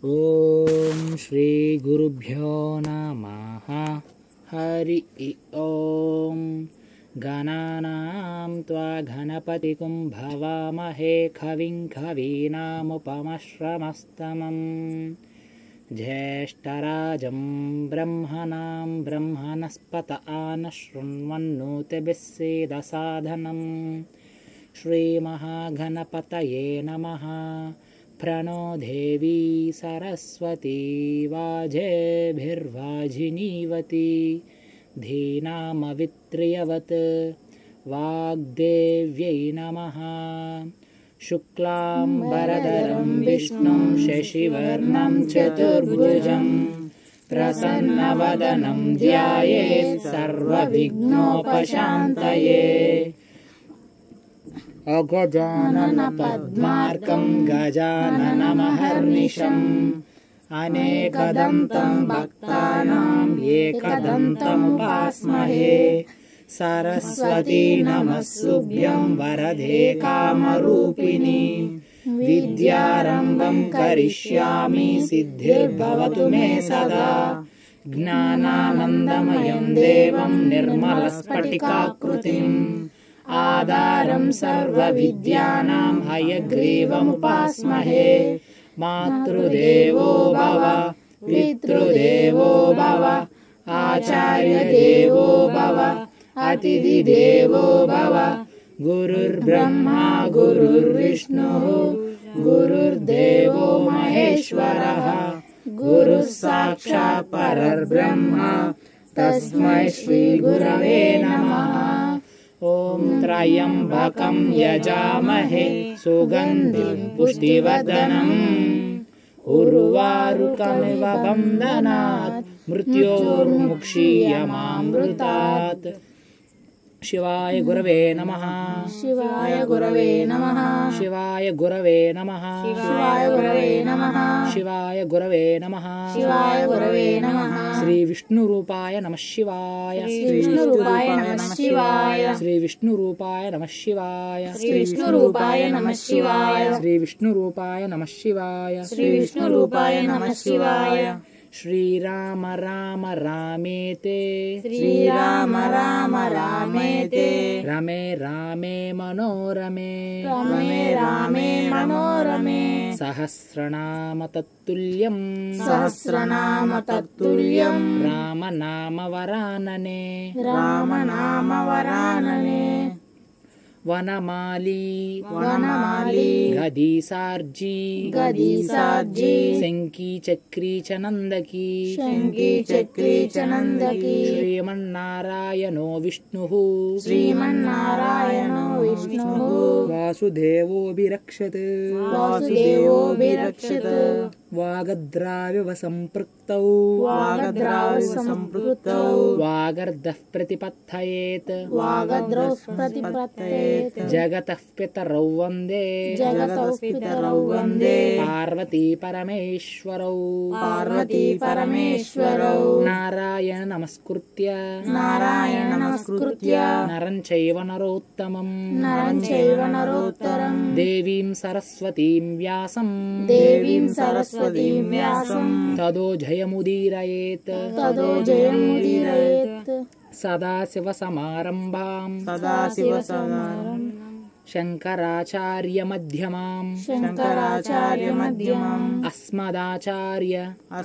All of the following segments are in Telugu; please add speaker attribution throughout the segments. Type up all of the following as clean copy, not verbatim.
Speaker 1: ओम श्री गुरुभ्यो नमः। हरि ओम। गणानां त्वा गणपतिं भवामहे कविं कवीनामुपमश्रमस्तमम् ज्येष्ठराजं ब्रह्मणां ब्रह्मणस्पत आनशृण्वन्नोतिभिः सीदसादनम्। श्रीमहागणपतये नमः। प्रणो देवी सरस्वती वाजेभिर्वाजिनीवती धीनामवित्र्यवत् वाग्देव्यै नमः। शुक्लां वरदरं विष्णुं शशिवर्णं चतुर्भुजं प्रसन्नवदनं ध्यायेत् सर्वविघ्नोपशान्तये। अगजाननपद्मार्कं गजाननमहर्निशम् अनेकदन्तं भक्तानां एकदन्तमुपास्महे। सरस्वती नमस्तुभ्यं वरदे कामरूपिणी विद्यारम्भं करिष्यामि सिद्धिर्भवतु मे सदा। ज्ञानानन्दमयं देवं निर्मलस्फटिकाकृतिम् आधारं सर्वविद्यानां हयग्रीवमुपास्महे। मातृदेवो भव पितृदेवो भव आचार्यदेवो भव अतिथिदेवो भव। गुरुर्ब्रह्मा गुरुर्विष्णुः गुरुर्देवो महेश्वरः गुरुः साक्षात् परब्रह्म तस्मै श्रीगुरवे नमः। ॐ त्र्यम्बकं यजामहे सुगन्धिं पुष्टिवर्धनम् उर्वारुकमिव बन्धनात् मृत्योर्मुक्षीयमामृतात्। शिवाय गुरवे नमः।
Speaker 2: शिवाय गुरवे नमः।
Speaker 1: शिवाय गुरवे नमः।
Speaker 2: शिवाय गुरवे नमः।
Speaker 1: शिवाय गुरवे नमः।
Speaker 2: शिवाय गुरवे नमः।
Speaker 1: श्री विष्णुरूपाय नमः शिवाय।
Speaker 2: श्री विष्णुरूपाय नमः शिवाय।
Speaker 1: श्री विष्णुरूपाय नमः शिवाय।
Speaker 2: श्री विष्णुरूपाय नमः शिवाय।
Speaker 1: श्री विष्णुरूपाय नमः शिवाय।
Speaker 2: श्री विष्णुरूपाय नमः शिवाय।
Speaker 1: श्रीराम राम रामेते
Speaker 2: श्रीराम राम रामेते
Speaker 1: रमे रामे मनोरमे
Speaker 2: रमे रामे मनोरमे
Speaker 1: सहस्रनाम तत्तुल्यं
Speaker 2: सहस्रनाम तत्तुल्यं
Speaker 1: राम नाम वरानने
Speaker 2: राम नाम वरानने।
Speaker 1: वनमाली
Speaker 2: वनमाली
Speaker 1: गदीसार्जी
Speaker 2: गदीसार्जी
Speaker 1: शंकी चक्री च नंदकी
Speaker 2: शंकी चक्री च नंदकी।
Speaker 1: श्रीमन्नारायणो विष्णुः
Speaker 2: श्रीमन्नारायणो विष्णुः
Speaker 1: वासुदेवोऽभिरक्षत्
Speaker 2: वासुदेवोऽभिरक्षत्।
Speaker 1: वागद्राविव सम्पृक्तौ
Speaker 2: वागद्राविसम्पृक्तौ
Speaker 1: वागर्धः प्रतिपत्तयेत्
Speaker 2: वागद्रौ प्रतिपत्तयेत्।
Speaker 1: जगतः पितरौ वन्दे
Speaker 2: जगतौ पितरौ वन्दे
Speaker 1: पार्वती परमेश्वरौ
Speaker 2: पार्वती परमेश्वरौ।
Speaker 1: नारायण नमस्कृत्य
Speaker 2: नारायण नमस्कृत्य
Speaker 1: नरं चैव नरोत्तमम्
Speaker 2: नरं चैव नरोत्तरम्।
Speaker 1: देवीं सरस्वतीं व्यासं
Speaker 2: देवीं सरस्वतीं व्यासं
Speaker 1: तदो जयमुदीरयेत्
Speaker 2: तदो जयमुदीरयेत्।
Speaker 1: सदाशिवसमारम्भां
Speaker 2: सदाशिवसमारम्भां
Speaker 1: शङ्कराचार्यमध्यमाम्
Speaker 2: शङ्कराचार्यमध्यमाम्
Speaker 1: अस्मदाचार्य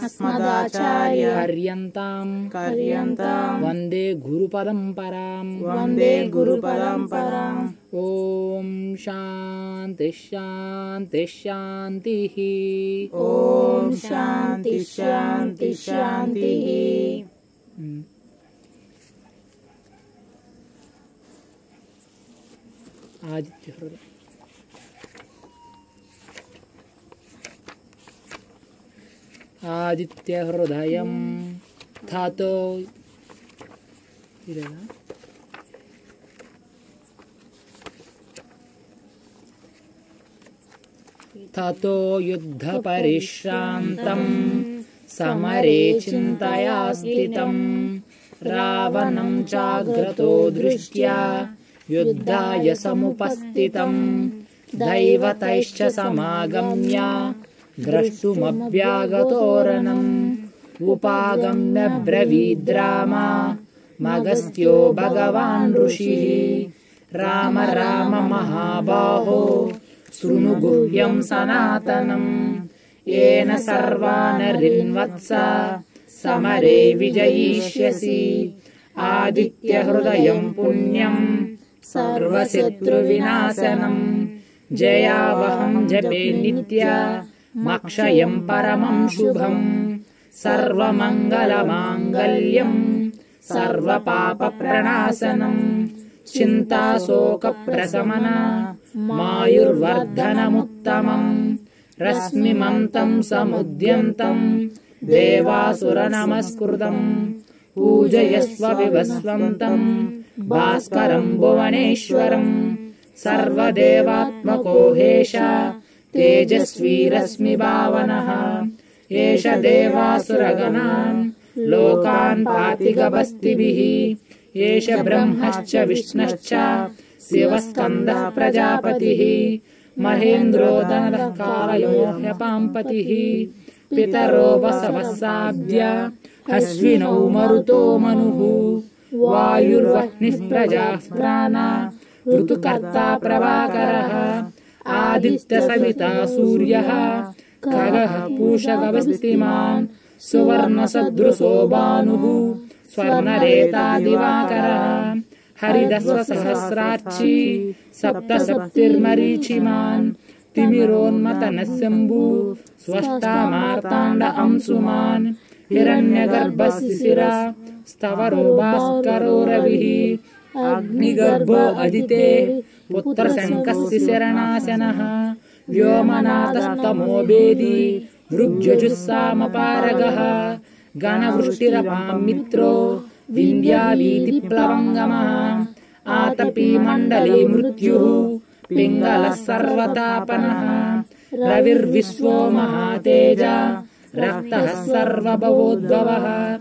Speaker 2: पर्यन्ताम्
Speaker 1: वन्दे गुरुपरम्पराम्
Speaker 2: वन्दे गुरुपरम्पराम्।
Speaker 1: ॐ शान्ति शान्ति शान्तिः।
Speaker 2: ॐ शान्ति शान्ति शान्तिः।
Speaker 1: आदित्यहृदयं धातो ततो युद्धपरिश्रान्तं समरे चिन्तया स्थितं रावणं चाग्रतो दृष्ट्या युद्धाय समुपस्थितं दैवतैश्च समागम्य द्रष्टुमव्यागतोरणम् उपागम्य ब्रवीद्रामा मगस्त्यो भगवान् ऋषिः राम राम महाबाहो शृणु गुह्यं सनातनम् येन सर्वानरिन्वत्स समरे विजयिष्यसि आदित्यहृदयं पुण्यं सर्वशत्रुविनाशनम् जयावहं जपे नित्यमक्षयं परमं शुभम् सर्वमङ्गलमाङ्गल्यम् सर्वपापप्रणाशनम् चिन्ताशोकप्रशमन मायुर्वर्धनमुत्तमम् रश्मिमन्तं समुद्यन्तम् देवासुरनमस्कृतम् पूजयस्व विवस्वन्तम् भास्करम् भुवनेश्वरम् सर्वदेवात्मको हेष तेजस्वी रश्मिभावनः एष देवासुरगणान् लोकान् पाति गभस्तिभिः एष ब्रह्मश्च विष्णश्च शिवस्कन्दः प्रजापतिः महेन्द्रो दनः कालयोऽह्यपाम्पतिः पितरो वसवस्साद्य अश्विनौ मरुतो मनुः वायुर्वह्निः प्रजाः प्राणा ऋतुकर्ता प्रभाकरः आदित्यसविता सूर्यः खगः पूषगवस्तिमान् सुवर्णसदृशो भानुः स्वर्णरेता दिवाकरः हरिदस्वसहस्रार्ची सप्तसप्तिर्मरीचिमान् तिमिरोन्मतनः शम्भुः स्वष्टा मार्ताण्ड अंशुमान् हिरण्यगर्भशिशिरा स्तवरो भास्करो रविः अग्निगर्भो अदिते पुत्रशङ्कः शिशिरनाशनः व्योमनाथस्तमो वेदी ऋग्यजुस्सामपारगः गणवृष्टिरपां मित्रो विन्द्यावीतिप्लवङ्गमः आतपी मण्डली मृत्युः पिङ्गलः सर्वतापनः रविर्विश्वो महातेज रक्तः सर्वभवोद्भवः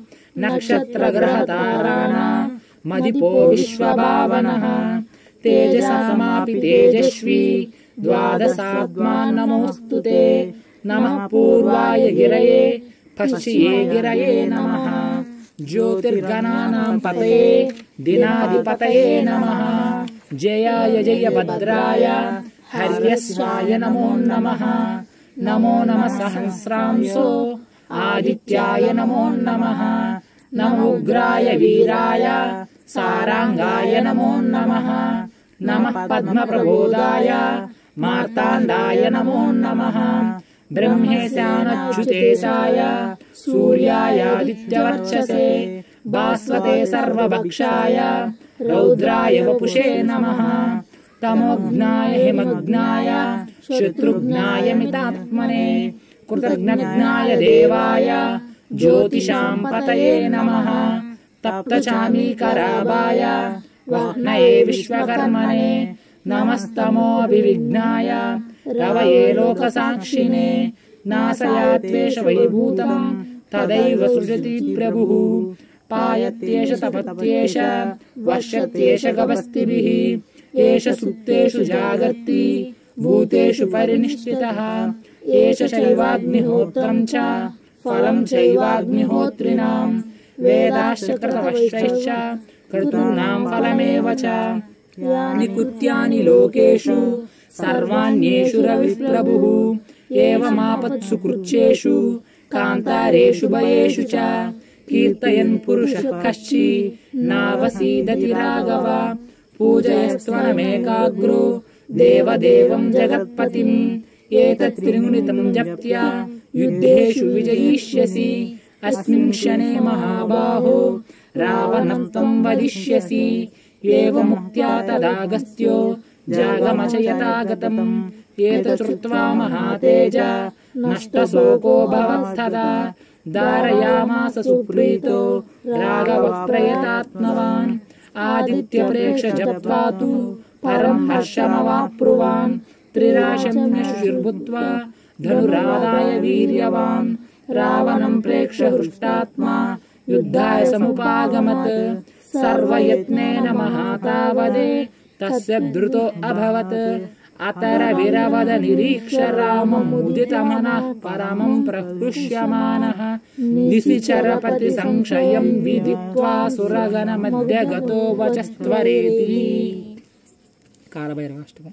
Speaker 1: नक्षत्रग्रहताराणा मदिपो विश्वभावनः तेजसामापि तेजस्वी द्वादशात्मा नमोऽस्तु ते नमः पूर्वाय गिरये पश्चिमे गिरये नमः ज्योतिर्गणानां पतये दिनाधिपतये नमः जयाय जयभद्राय हर्यश्वाय नमो नमः नमो नमः सहस्रांशो आदित्याय नमो नमः नमो उग्राय वीराय सारांगाय नमो नमः नमः पद्मप्रबोधाय मार्ताण्डाय नमो नमः ब्रह्मेशानच्युतेशाय सूर्यायादित्यवर्चसे भास्वते सर्वभक्षाय रौद्राय वपुषे नमः तमोघ्नाय हिमघ्नाय शत्रुघ्नाय मितात्मने कृतघ्नघ्नाय देवाय ज्योतिषां पतये नमः तप्तचामीकराभाय वह्नये विश्वकर्मणे नमस्तमोऽभिविघ्नाय रवये लोकसाक्षिणे नाशयात्वेष वैभूतम् तदैव सृजति प्रभुः पायत्येष तपत्येष वश्यत्येष गभस्तिभिः एष सुप्तेषु जागर्ति भूतेषु परिनिष्ठितः एष चैवाग्निहोत्रम् च फलम् चैवाग्निहोत्रिणाम् वेदाश्च कृतवश्यश्च क्रतूनाम् फलमेव च यानि कृत्यानि लोकेषु सर्वाण्येषु रविः प्रभुः एवमापत्सु कृच्छेषु कान्तारेषु भयेषु च कीर्तयन् पुरुषः कश्चि नावसीदति राघव पूजयस्त्वनमेकाग्रो देवदेवम् जगत्पतिम् एतत् त्रिगुणितम् जप्त्या युद्धेषु विजयिष्यसि अस्मिन् क्षणे महाबाहो रावणं त्वम् वदिष्यसि एवमुक्त्या तदागस्त्यो जागमचयतागतम् एतच्छ्रुत्वा महातेज नष्टशोकोऽभवत्तदा धारयामास सुप्रीतो राघवः प्रयतात्मवान् आदित्यप्रेक्ष जप्त्वा तु परम् हर्षमवाप्नुवान् त्रिराशम्यशुचिर्भूत्वा धनुरादाय वीर्यवान् रावणम् प्रेक्ष हृष्टात्मा युद्धाय समुपागमत् सर्वयत्नेन महातावदे तस्य धृतो अभवत् अतर विरवद निरीक्ष राममुदितमनः परमं प्रहृष्यमानः निशिचरपति संशयं विदित्वा सुरगण मध्य गतो वचस्त्वरेति। कालभैरवाष्टकम्।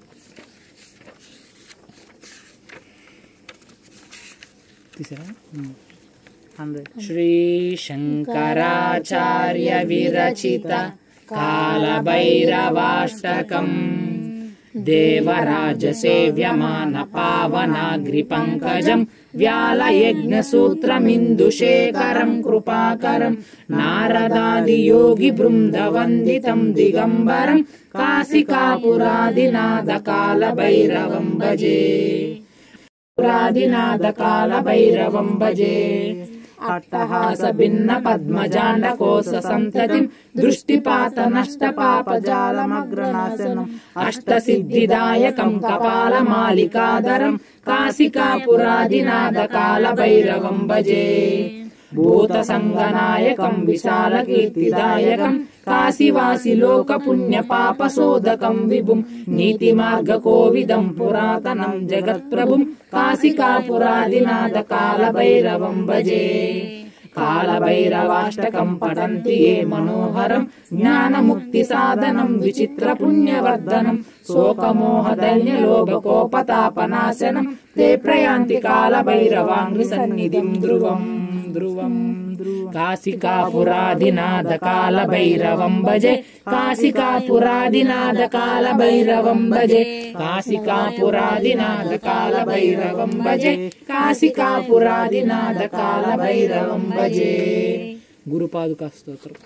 Speaker 1: श्री शंकराचार्य विरचित कालभैरवाष्टकम् देवराज सेव्यमान पावनाग्रिपङ्कजं व्यालयज्ञसूत्रमिन्दुशेखरं कृपाकरं नारदादियोगि बृन्दवन्दितं दिगम्बरं काशिकापुरादिनाद कालभैरवं भजे। पुरादिनाद कालभैरवं भजे। अट्टहास भिन्न पद्मजाण्ड कोश संततिं दृष्टिपात नष्ट पाप जालमग्रनाशनम् अष्टसिद्धिदायकं कपालमालिकाधरं काशिकापुरादिनाद कालभैरवं भजे। भूतसङ्गनायकं विशालकीर्तिदायकं काशीवासि लोक पुण्य पाप शोधकं विभुं नीतिमार्गकोविदं पुरातनं जगत्प्रभुं काशिकापुरादिनाद कालभैरवं भजे। कालभैरवाष्टकं पठन्ति ये मनोहरं ज्ञानमुक्ति साधनं विचित्र पुण्यवर्धनं शोकमोहदैन्य लोभकोपतापनाशनं ते प्रयान्ति कालभैरवाङ्घ्रिसन्निधिं ध्रुवं ध्रुवं। काशिकापुरादिनाद कालभैरवं भजे। काशिकापुरादिनाद कालभैरवं भजे। काशिकापुरादिनाद कालभैरवं भजे। काशिकापुरादिनाद कालभैरवं भजे। गुरुपादुका स्तोत्रम्।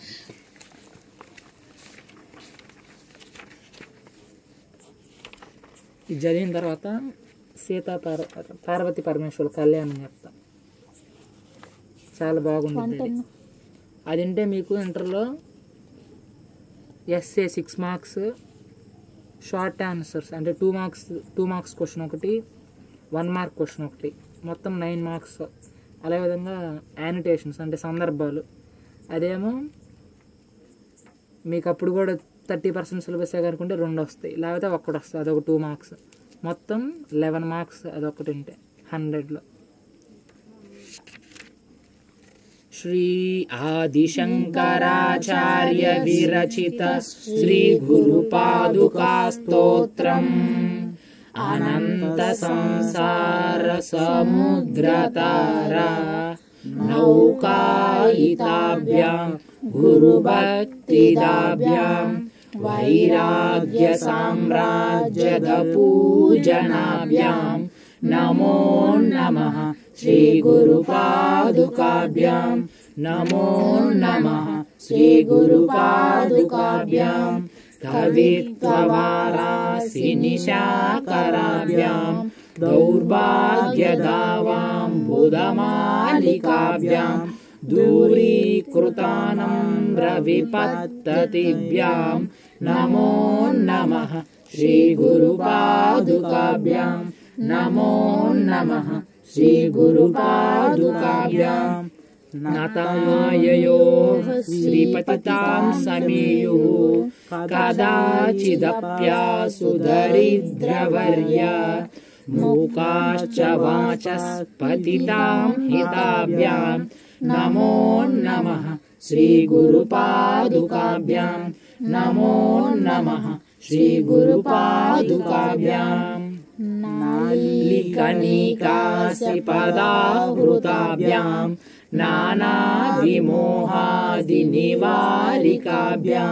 Speaker 1: ఇది జరిగిన తర్వాత సీతా పార్వతి పరమేశ్వరుల కళ్యాణం చెప్తా. చాలా బాగుంటుంది అది. అంటే మీకు ఇంటర్లో ఎస్ఏ 6 మార్క్స్, షార్ట్ ఆన్సర్స్ అంటే 2 మార్క్స్ క్వశ్చన్ ఒకటి, 1 మార్క్ క్వశ్చన్ ఒకటి, మొత్తం 9 మార్క్స్. అదే విధంగా యానిటేషన్స్ అంటే సందర్భాలు, అదేమో మీకు అప్పుడు కూడా 30% సిలబస్ కనుకుంటే 2 వస్తాయి, లేకపోతే 1 వస్తుంది, అదొక 2 మార్క్స్. మొత్తం 11 మార్క్స్ అదొకటి ఉంటే 100లో. श्री आदिशंकराचार्य विरचित श्री गुरुपादुका स्तोत्रम् अनंत संसार समुद्रतारा नौकायिताभ्यां गुरुभक्तिदाभ्यां वैराग्य साम्राज्यद पूजनाभ्यां नमो नमः श्री गुरुपादुकाभ्यां नमो नमः श्री गुरुपादुकाभ्यां कवित्ववारासि निशाकराभ्यां दौर्भाग्यदावां बुधमालिकाभ्यां दूरीकृतानम्रविपत्ततिभ्यां नमो नमः श्री गुरुपादुकाभ्यां नमो नमः श्री गुरुपादुकाभ्यां नताययोः श्रीपतितां समीयुः कदाचिदप्यासु दरिद्रवर्या मूकाश्च वाचस्पतितां हिताभ्यां नमो नमः श्री गुरुपादुकाभ्यां नमो नमः श्री गुरुपादुकाभ्यां नालिकनिकासि पदावृताभ्यां नानाविमोहादिनिवारिकाभ्यां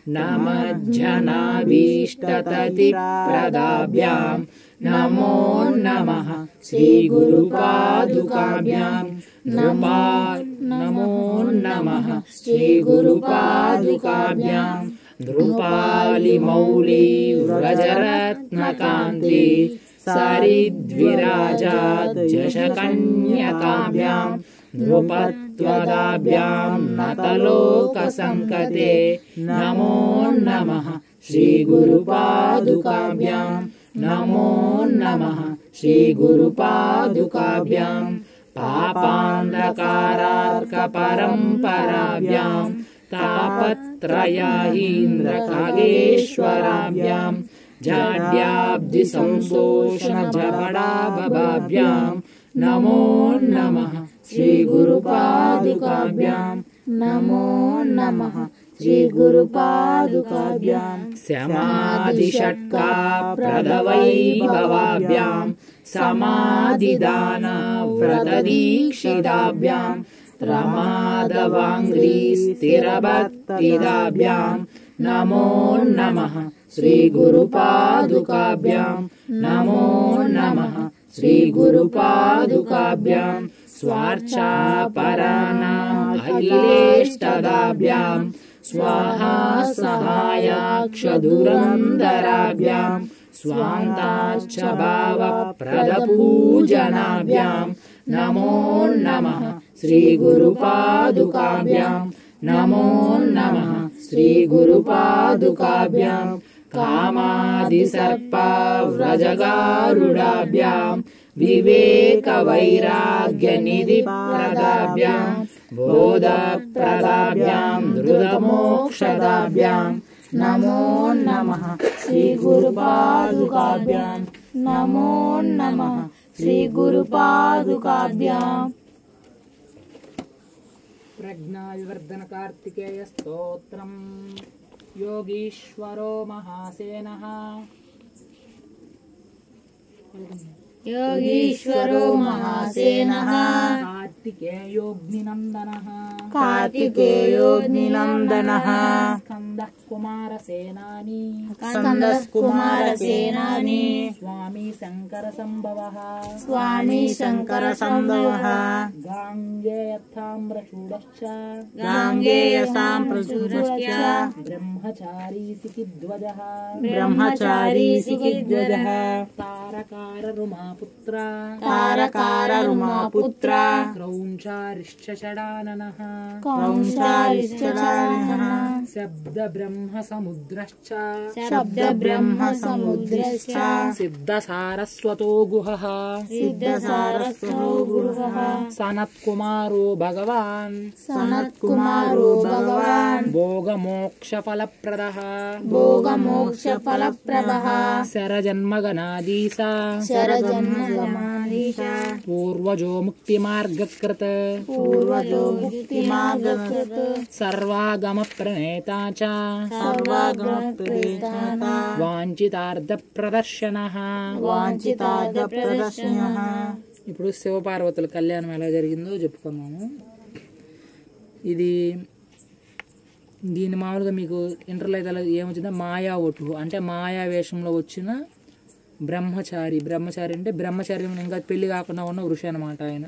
Speaker 1: नमज्जनाभीष्टततिप्रदाभ्यां नमो नमः श्री गुरुपादुकाभ्यां नमो नमः श्री गुरुपादुकाभ्यां नृपालिमौली व्रजरत्नकान्ति सरिद्विराजाद्यशकन्यकाभ्यां नृपत्वदाभ्यां नतलोकसङ्कते नमो नमः श्री गुरुपादुकाभ्यां नमो नमः श्री गुरुपादुकाभ्यां पापान्धकारार्कपरम्पराभ्यां तापत्रयाहीन्द्रखगेश्वराभ्यां जाड्याब्धि संशोषण जपडाभभाभ्यां नमो नमः श्री गुरुपादुकाभ्यां
Speaker 2: नमो नमः श्री गुरुपादुकाभ्यां
Speaker 1: समाधिषट्का प्रदवैभवाभ्यां समाधिदान व्रतदीक्षिताभ्यां प्रमादवाङ्घ्री स्थिरभक्तिदाभ्यां नमो नमः श्री गुरुपादुकाभ्यां नमो नमः श्री गुरुपादुकाभ्यां स्वार्चापराणाम् अखिलेष्टदाभ्यां स्वाहा सहायाक्षधुरन्धराभ्यां स्वान्ताच्च भावप्रदपूजनाभ्यां नमो नमः श्री गुरुपादुकाभ्यां नमो नमः श्री गुरुपादुकाभ्यां कामादिसर्पव्रजगारुडाभ्यां विवेकवैराग्यनिधिप्रदाभ्यां बोधप्रदाभ्यां धृतमोक्षदाभ्यां
Speaker 2: नमो नमः श्री गुरुपादुकाभ्यां नमो नमः श्री गुरुपादुकाभ्यां
Speaker 1: प्रज्ञाविवर्धन कार्तिकेय स्तोत्रम योगीश्वरो महासेनः
Speaker 2: योगीश्वरो महासेनः
Speaker 1: कार्तिकेयोऽग्निनन्दनः
Speaker 2: कार्तिकेयोऽग्निनन्दनः
Speaker 1: स्कन्दः कुमारसेनानी
Speaker 2: स्कन्दकुमारसेनानी
Speaker 1: स्वामी शङ्करसम्भवः
Speaker 2: स्वामी शङ्करसम्भवः
Speaker 1: गाङ्गेयथाम्रचूडश्च
Speaker 2: गाङ्गेयसाम्प्रचूरश्च
Speaker 1: ब्रह्मचारी सिकिध्वजः
Speaker 2: ब्रह्मचारी सिकिध्वजः
Speaker 1: तारकाररुमापुत्र
Speaker 2: तारकाररुमापुत्र
Speaker 1: क्रौञ्चारिश्चषडाननः
Speaker 2: कौंसारिश्चरणः
Speaker 1: शब्दब्रह्मसमुद्रश्च
Speaker 2: शब्दब्रह्मसमुद्रश्च
Speaker 1: सिद्धसारस्वतो गुहः
Speaker 2: सिद्धसारस्वतो गुरुः
Speaker 1: सनत्कुमारो भगवान्
Speaker 2: सनत्कुमारो भगवान्
Speaker 1: भोगमोक्षफलप्रदः
Speaker 2: भोगमोक्षफलप्रदः
Speaker 1: शरजन्मगणाधीश
Speaker 2: शरजन्मगणाधीश
Speaker 1: पूर्वजो मुक्तिमार्गकृत
Speaker 2: पूर्वजो मुक्तिमार्गकृत
Speaker 1: सर्वागमप्रणेता च
Speaker 2: सर्वागमप्रेताः
Speaker 1: వాంఛితార్థప్రదర్శనః
Speaker 2: వాంఛితార్థప్రదర్శనः
Speaker 1: ఇప్పుడు శివపార్వతుల కళ్యాణం ఎలా జరిగిందో చెప్పుకున్నాము. ఇది దీని మామూలుగా మీకు ఇంటర్లో అయితే ఏమొచ్చిందో మాయా ఒటు అంటే మాయా వేషంలో వచ్చిన బ్రహ్మచారి అంటే బ్రహ్మచారి ఇంకా పెళ్లి కాకుండా ఉన్న ఋషి అనమాట ఆయన.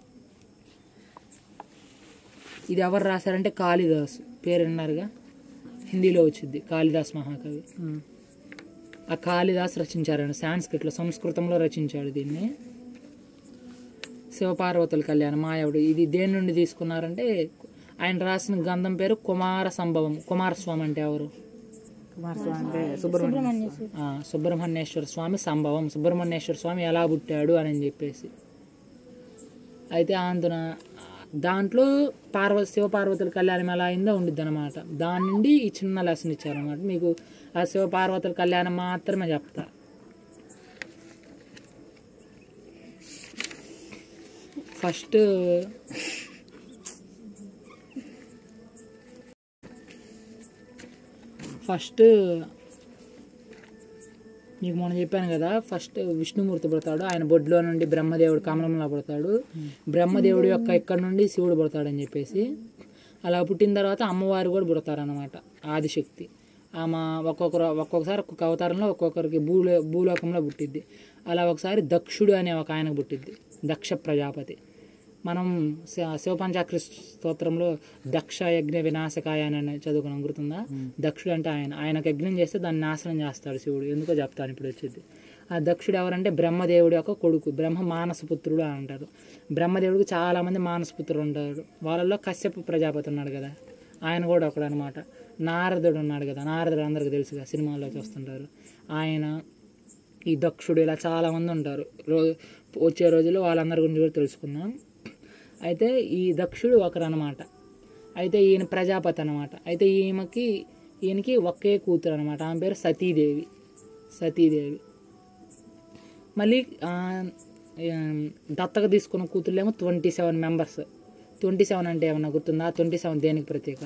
Speaker 1: ఇది ఎవరు రాశారంటే కాళిదాస్ పేరు విన్నారుగా, హిందీలో వచ్చింది కాళిదాస్ మహాకవి. ఆ కాళిదాస్ రచించారు సాంస్క్రిట్లో సంస్కృతంలో రచించాడు దీన్ని. శివపార్వతుల కళ్యాణం మాయావుడు ఇది దేని నుండి తీసుకున్నారంటే ఆయన రాసిన గ్రంథం పేరు కుమార సంభవం. కుమారస్వామి అంటే ఎవరు? సుబ్రహ్మణ్యేశ్వర స్వామి సంభవం. సుబ్రహ్మణ్యేశ్వర స్వామి ఎలా పుట్టాడు అని చెప్పేసి అయితే అందున దాంట్లో శివపార్వతుల కళ్యాణం ఎలా అయిందో ఉండిద్ది అనమాట. దాని నుండి ఈ చిన్న లెసన్ ఇచ్చారనమాట మీకు. ఆ శివపార్వతుల కళ్యాణం మాత్రమే చెప్తా. ఫస్ట్ నీకు మొన్న చెప్పాను కదా, ఫస్ట్ విష్ణుమూర్తి పుడతాడు. ఆయన బొడ్లో నుండి బ్రహ్మదేవుడు కమలంలో పుడతాడు. బ్రహ్మదేవుడు యొక్క ఇక్కడ నుండి శివుడు పుడతాడని చెప్పేసి అలా పుట్టిన తర్వాత అమ్మవారు కూడా పుడతారనమాట, ఆదిశక్తి. ఆమె ఒక్కొక్కసారి ఒక్కొక్క అవతారంలో ఒక్కొక్కరికి భూలోకంలో పుట్టిద్ది. అలా ఒకసారి దక్షుడు అనే ఒక ఆయనకు పుట్టిద్ది, దక్ష ప్రజాపతి. మనం శివపంచాక్షరి స్తోత్రంలో దక్ష యజ్ఞ వినాశకాయ అని చదువుకున్నాం, గుర్తుందా? దక్షుడు అంటే ఆయనకు యజ్ఞం చేస్తే దాన్ని నాశనం చేస్తాడు శివుడు. ఎందుకో చెప్తాను ఇప్పుడు వచ్చింది. ఆ దక్షుడు ఎవరంటే బ్రహ్మదేవుడి యొక్క కొడుకు. బ్రహ్మ మానసపుత్రుడు అని అంటారు. బ్రహ్మదేవుడికి చాలామంది మానసపుత్రులు ఉంటారు. వాళ్ళల్లో కశ్యప ప్రజాపతి ఉన్నాడు కదా, ఆయన కూడా ఒకడు అనమాట. నారదుడు ఉన్నాడు కదా, నారదుడు అందరికీ తెలుసుగా, సినిమాల్లో చూస్తుంటారు. ఆయన, ఈ దక్షుడు, ఇలా చాలామంది ఉంటారు. వచ్చే రోజుల్లో వాళ్ళందరి గురించి కూడా తెలుసుకుందాం. అయితే ఈ దక్షుడు ఒకరు అనమాట. అయితే ఈయన ప్రజాపతి అనమాట. అయితే ఈయనకి ఒకే కూతురు అనమాట. ఆమె పేరు సతీదేవి. సతీదేవి. మళ్ళీ దత్తగా తీసుకున్న కూతుర్లేమో 27 మెంబర్స్. 27 అంటే ఏమన్నా గుర్తుందా? 27 దేనికి ప్రతీక?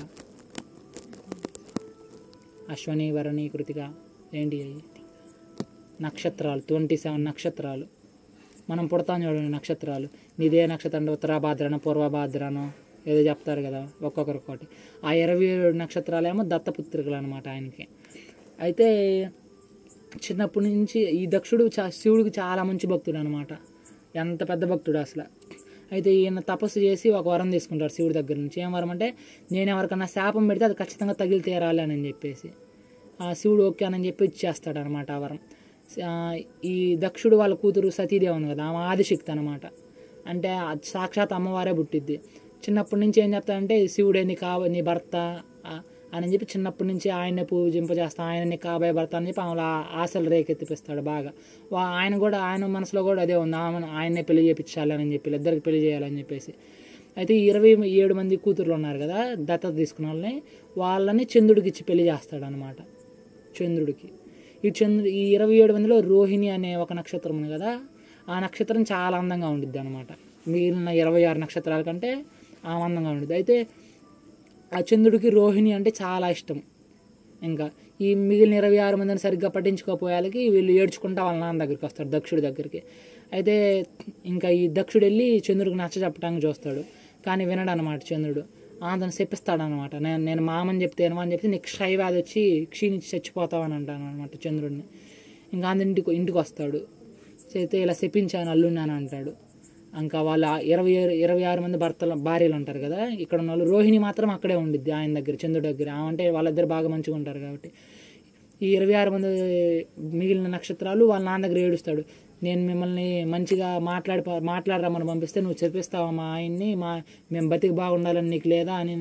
Speaker 1: అశ్వని, వరణి, కృతిక ఏంటి నక్షత్రాలు. 27 నక్షత్రాలు. మనం పుడతాం చూడండి నక్షత్రాలు. నిదే నక్షత్రం అంటే ఉత్తరాభాద్రనో పూర్వభాద్రనో ఏదో చెప్తారు కదా ఒక్కొక్కరికోటి. ఆ 27 నక్షత్రాలేమో దత్తపుత్రికలు అనమాట ఆయనకి. అయితే చిన్నప్పటి నుంచి ఈ దక్షుడు శివుడికి చాలా మంచి భక్తుడు అనమాట. ఎంత పెద్ద భక్తుడు అసలు. అయితే ఈయన తపస్సు చేసి ఒక వరం తీసుకుంటాడు శివుడి దగ్గర నుంచి. ఏం వరం అంటే, నేను ఎవరికన్నా శాపం పెడితే అది ఖచ్చితంగా తగిలి తీరాలి అని చెప్పేసి ఆ శివుడు ఓకే అని చెప్పి ఇచ్చేస్తాడు అనమాట ఆ వరం. ఈ దక్షుడు వాళ్ళ కూతురు సతీదేవి ఉంది కదా, ఆమె ఆదిశక్తి అనమాట. అంటే సాక్షాత్ అమ్మవారే పుట్టిద్ది. చిన్నప్పటి నుంచి ఏం చెప్తాడంటే, శివుడే నీ భర్త అని చెప్పి చిన్నప్పటి నుంచి ఆయన్నే పూజింపజేస్తా, ఆయనని కాబోయే భర్త అని చెప్పి ఆమె ఆశలు రేకెత్తిపిస్తాడు బాగా. ఆయన మనసులో కూడా అదే ఉంది, ఆయన్నే పెళ్లి చేయించాలి అని చెప్పి, ఇద్దరికి పెళ్లి చేయాలని చెప్పేసి. అయితే 27 మంది కూతుర్లు ఉన్నారు కదా దత్తత తీసుకున్న వాళ్ళని చంద్రుడికి ఇచ్చి పెళ్లి చేస్తాడు అనమాట. చంద్రుడికి ఈ 27 మందిలో రోహిణి అనే ఒక నక్షత్రం ఉంది కదా, ఆ నక్షత్రం చాలా అందంగా ఉండిద్ది అనమాట. మిగిలిన 26 నక్షత్రాల కంటే ఆ అందంగా ఉండిద్ది. అయితే ఆ చంద్రుడికి రోహిణి అంటే చాలా ఇష్టం. ఇంకా ఈ మిగిలిన 26 మందిని సరిగ్గా పట్టించుకోపోయాలకి వీళ్ళు ఏడ్చుకుంటా వాళ్ళ నాన్న దగ్గరికి వస్తాడు, దక్షుడి దగ్గరికి. అయితే ఇంకా ఈ దక్షుడు వెళ్ళి చంద్రుడికి నచ్చ చెప్పడానికి చూస్తాడు, కానీ వినడు అనమాట చంద్రుడు. అతను చెప్పిస్తాడనమాట, నేను మామని చెప్తే అని చెప్తే నీకు క్షయవ్యాధి వచ్చి క్షీణించి చచ్చిపోతావు అని అంటాను అనమాట చంద్రుడిని. ఇంకా ఇంటికి వస్తాడు, చేస్తే ఇలా శపించాను అల్లుడిని అని అంటాడు. ఇంకా వాళ్ళ 26 మంది భార్యలు ఉంటారు కదా ఇక్కడ ఉన్న వాళ్ళు. రోహిణి మాత్రం అక్కడే ఉండిద్ది ఆయన దగ్గర, చంద్రుడి దగ్గర. అంటే వాళ్ళిద్దరు బాగా మంచిగా ఉంటారు కాబట్టి. ఈ 26 మంది మిగిలిన నక్షత్రాలు వాళ్ళ నాన్న దగ్గర ఏడుస్తాడు, నేను మిమ్మల్ని మంచిగా మాట్లాడరమ్మని పంపిస్తే నువ్వు చెప్పిస్తావా మా ఆయన్ని, మేము బతికి బాగుండాలని నీకు లేదా అని,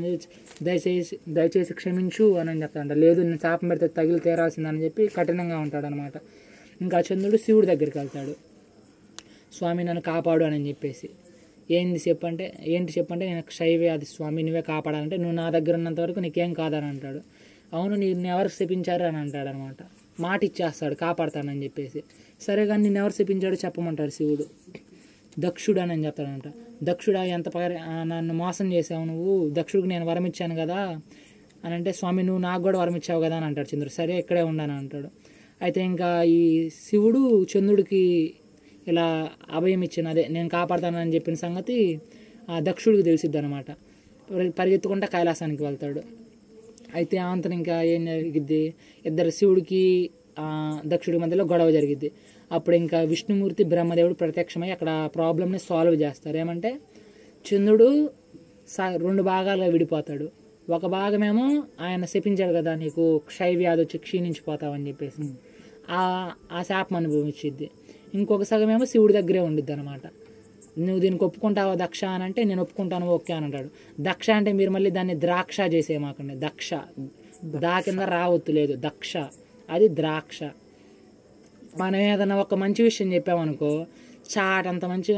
Speaker 1: దయచేసి క్షమించు అని చెప్తాడంట. లేదు నేను శాపం పెడితే తగిలి తీరాల్సిందని చెప్పి కఠినంగా ఉంటాడనమాట. ఇంకా చంద్రుడు శివుడి దగ్గరికి వెళ్తాడు, స్వామి నన్ను కాపాడు అని చెప్పేసి. ఏంటి చెప్పంటే నేను క్షయవ్యాధి స్వామి, నువ్వే కాపాడాలంటే, నువ్వు నా దగ్గర ఉన్నంత వరకు నీకేం కాదని అంటాడు. అవును నిన్ను ఎవరు శపించారు అని అంటాడు అనమాట. మాట ఇచ్చేస్తాడు కాపాడతానని చెప్పేసి. సరే కానీ నిన్ను ఎవరు శపించాడో చెప్పమంటాడు శివుడు. దక్షుడు అని చెప్తాడంట. దక్షుడా నన్ను మోసం చేసావు నువ్వు, దక్షుడికి నేను వరం ఇచ్చాను కదా అని అంటే, స్వామి నువ్వు నాకు కూడా వరం ఇచ్చావు కదా అని అంటాడు చంద్రుడు. సరే ఇక్కడే ఉండాలని అంటాడు. అయితే ఇంకా ఈ శివుడు చంద్రుడికి ఇలా అభయం ఇచ్చిన, అదే నేను కాపాడతానని చెప్పిన సంగతి ఆ దక్షుడికి తెలిసిద్ది అనమాట. పరిగెత్తుకుంటా కైలాసానికి వెళ్తాడు. అయితే అంతను ఇంకా ఏం జరిగిద్ది, ఇద్దరు శివుడికి దక్షుడి మధ్యలో గొడవ జరిగిద్ది. అప్పుడు ఇంకా విష్ణుమూర్తి బ్రహ్మదేవుడు ప్రత్యక్షమై అక్కడ ప్రాబ్లమ్ని సాల్వ్ చేస్తారు. ఏమంటే చంద్రుడు 2 భాగాలుగా విడిపోతాడు. ఒక భాగమేమో ఆయన శపించాడు కదా నీకు క్షయవ్యాధి వచ్చి క్షీణించిపోతావని చెప్పేసి, ఆ శాపం అనుభవించిద్ది. ఇంకొక సగమేమో శివుడి దగ్గరే ఉండిద్ది అనమాట. నువ్వు దీనికి ఒప్పుకుంటావా దక్ష అని అంటే, నేను ఒప్పుకుంటాను ఓకే అని అంటాడు. దక్ష అంటే మీరు మళ్ళీ దాన్ని ద్రాక్ష చేసేమాకండి. దక్ష దా కింద రావద్దు, లేదు దక్ష, అది ద్రాక్ష. మనం ఏదన్నా ఒక మంచి విషయం చెప్పామనుకో, చాప అంత మంచి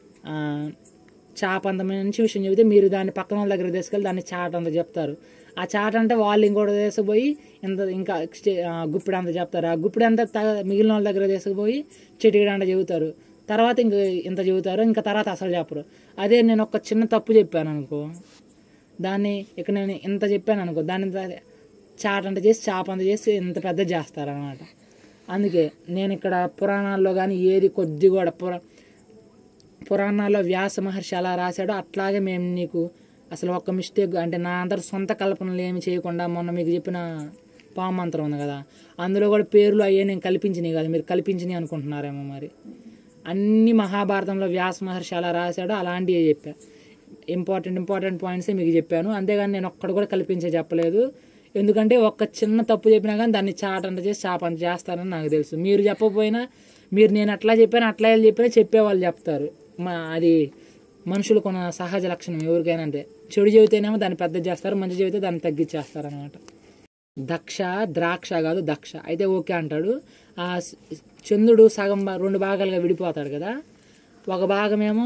Speaker 1: విషయం చెబితే మీరు దాన్ని పక్కన వాళ్ళ దగ్గర తీసుకెళ్ళి దాన్ని చాట్ అంత చెప్తారు. ఆ చాట్ అంటే వాళ్ళు ఇంకోటి తీసుకుపోయి ఇంకా గుప్పిడి అంత చెప్తారు. ఆ గుప్పిడి అంతా మిగిలిన వాళ్ళ దగ్గర తీసుకుపోయి చెటిగడంట చెబుతారు. తర్వాత ఇంత చెబుతారు, ఇంకా తర్వాత అసలు చెప్పరు. అదే నేను ఒక చిన్న తప్పు చెప్పాను అనుకో, దాన్ని ఇక్కడ నేను ఇంత చెప్పాను అనుకో, దాన్ని చాట్ అంత చేసి చాప అంత చేసి ఇంత పెద్ద చేస్తారనమాట. అందుకే నేను ఇక్కడ పురాణాల్లో కానీ ఏది కొద్ది కూడా పురాణాల్లో వ్యాస మహర్షి అలా రాశాడో అట్లాగే మేము నీకు అసలు ఒక్క మిస్టేక్ అంటే నా అందరు సొంత కల్పనలు ఏమి చేయకుండా, మొన్న మీకు చెప్పిన పామంత్రం ఉంది కదా అందులో కూడా పేర్లు అయ్యే నేను కల్పించినవి కదా, మీరు కల్పించినవి అనుకుంటున్నారేమో. మరి అన్ని మహాభారతంలో వ్యాస మహర్షి అలా రాశాడో అలాంటివి చెప్పా. ఇంపార్టెంట్ పాయింట్సే మీకు చెప్పాను, అంతేగాని నేను ఒక్కడు కూడా కల్పించే చెప్పలేదు. ఎందుకంటే ఒక్క చిన్న తప్పు చెప్పినా కానీ దాన్ని చాటంత చేసి చాపంత చేస్తారని నాకు తెలుసు. మీరు చెప్పకపోయినా, మీరు నేను అట్లా చెప్పాను అట్లా చెప్పినా చెప్పేవాళ్ళు చెప్తారు. అది మనుషులకు ఉన్న సహజ లక్షణం ఎవరికైనా. అంటే చెడు చెబితేనేమో దాన్ని పెద్ద చేస్తారు, మంచి చెబితే దాన్ని తగ్గించేస్తారు అనమాట. దక్ష ద్రాక్ష కాదు దక్ష. అయితే ఓకే అంటాడు. ఆ చంద్రుడు సగం 2 భాగాలుగా విడిపోతాడు కదా. ఒక భాగమేమో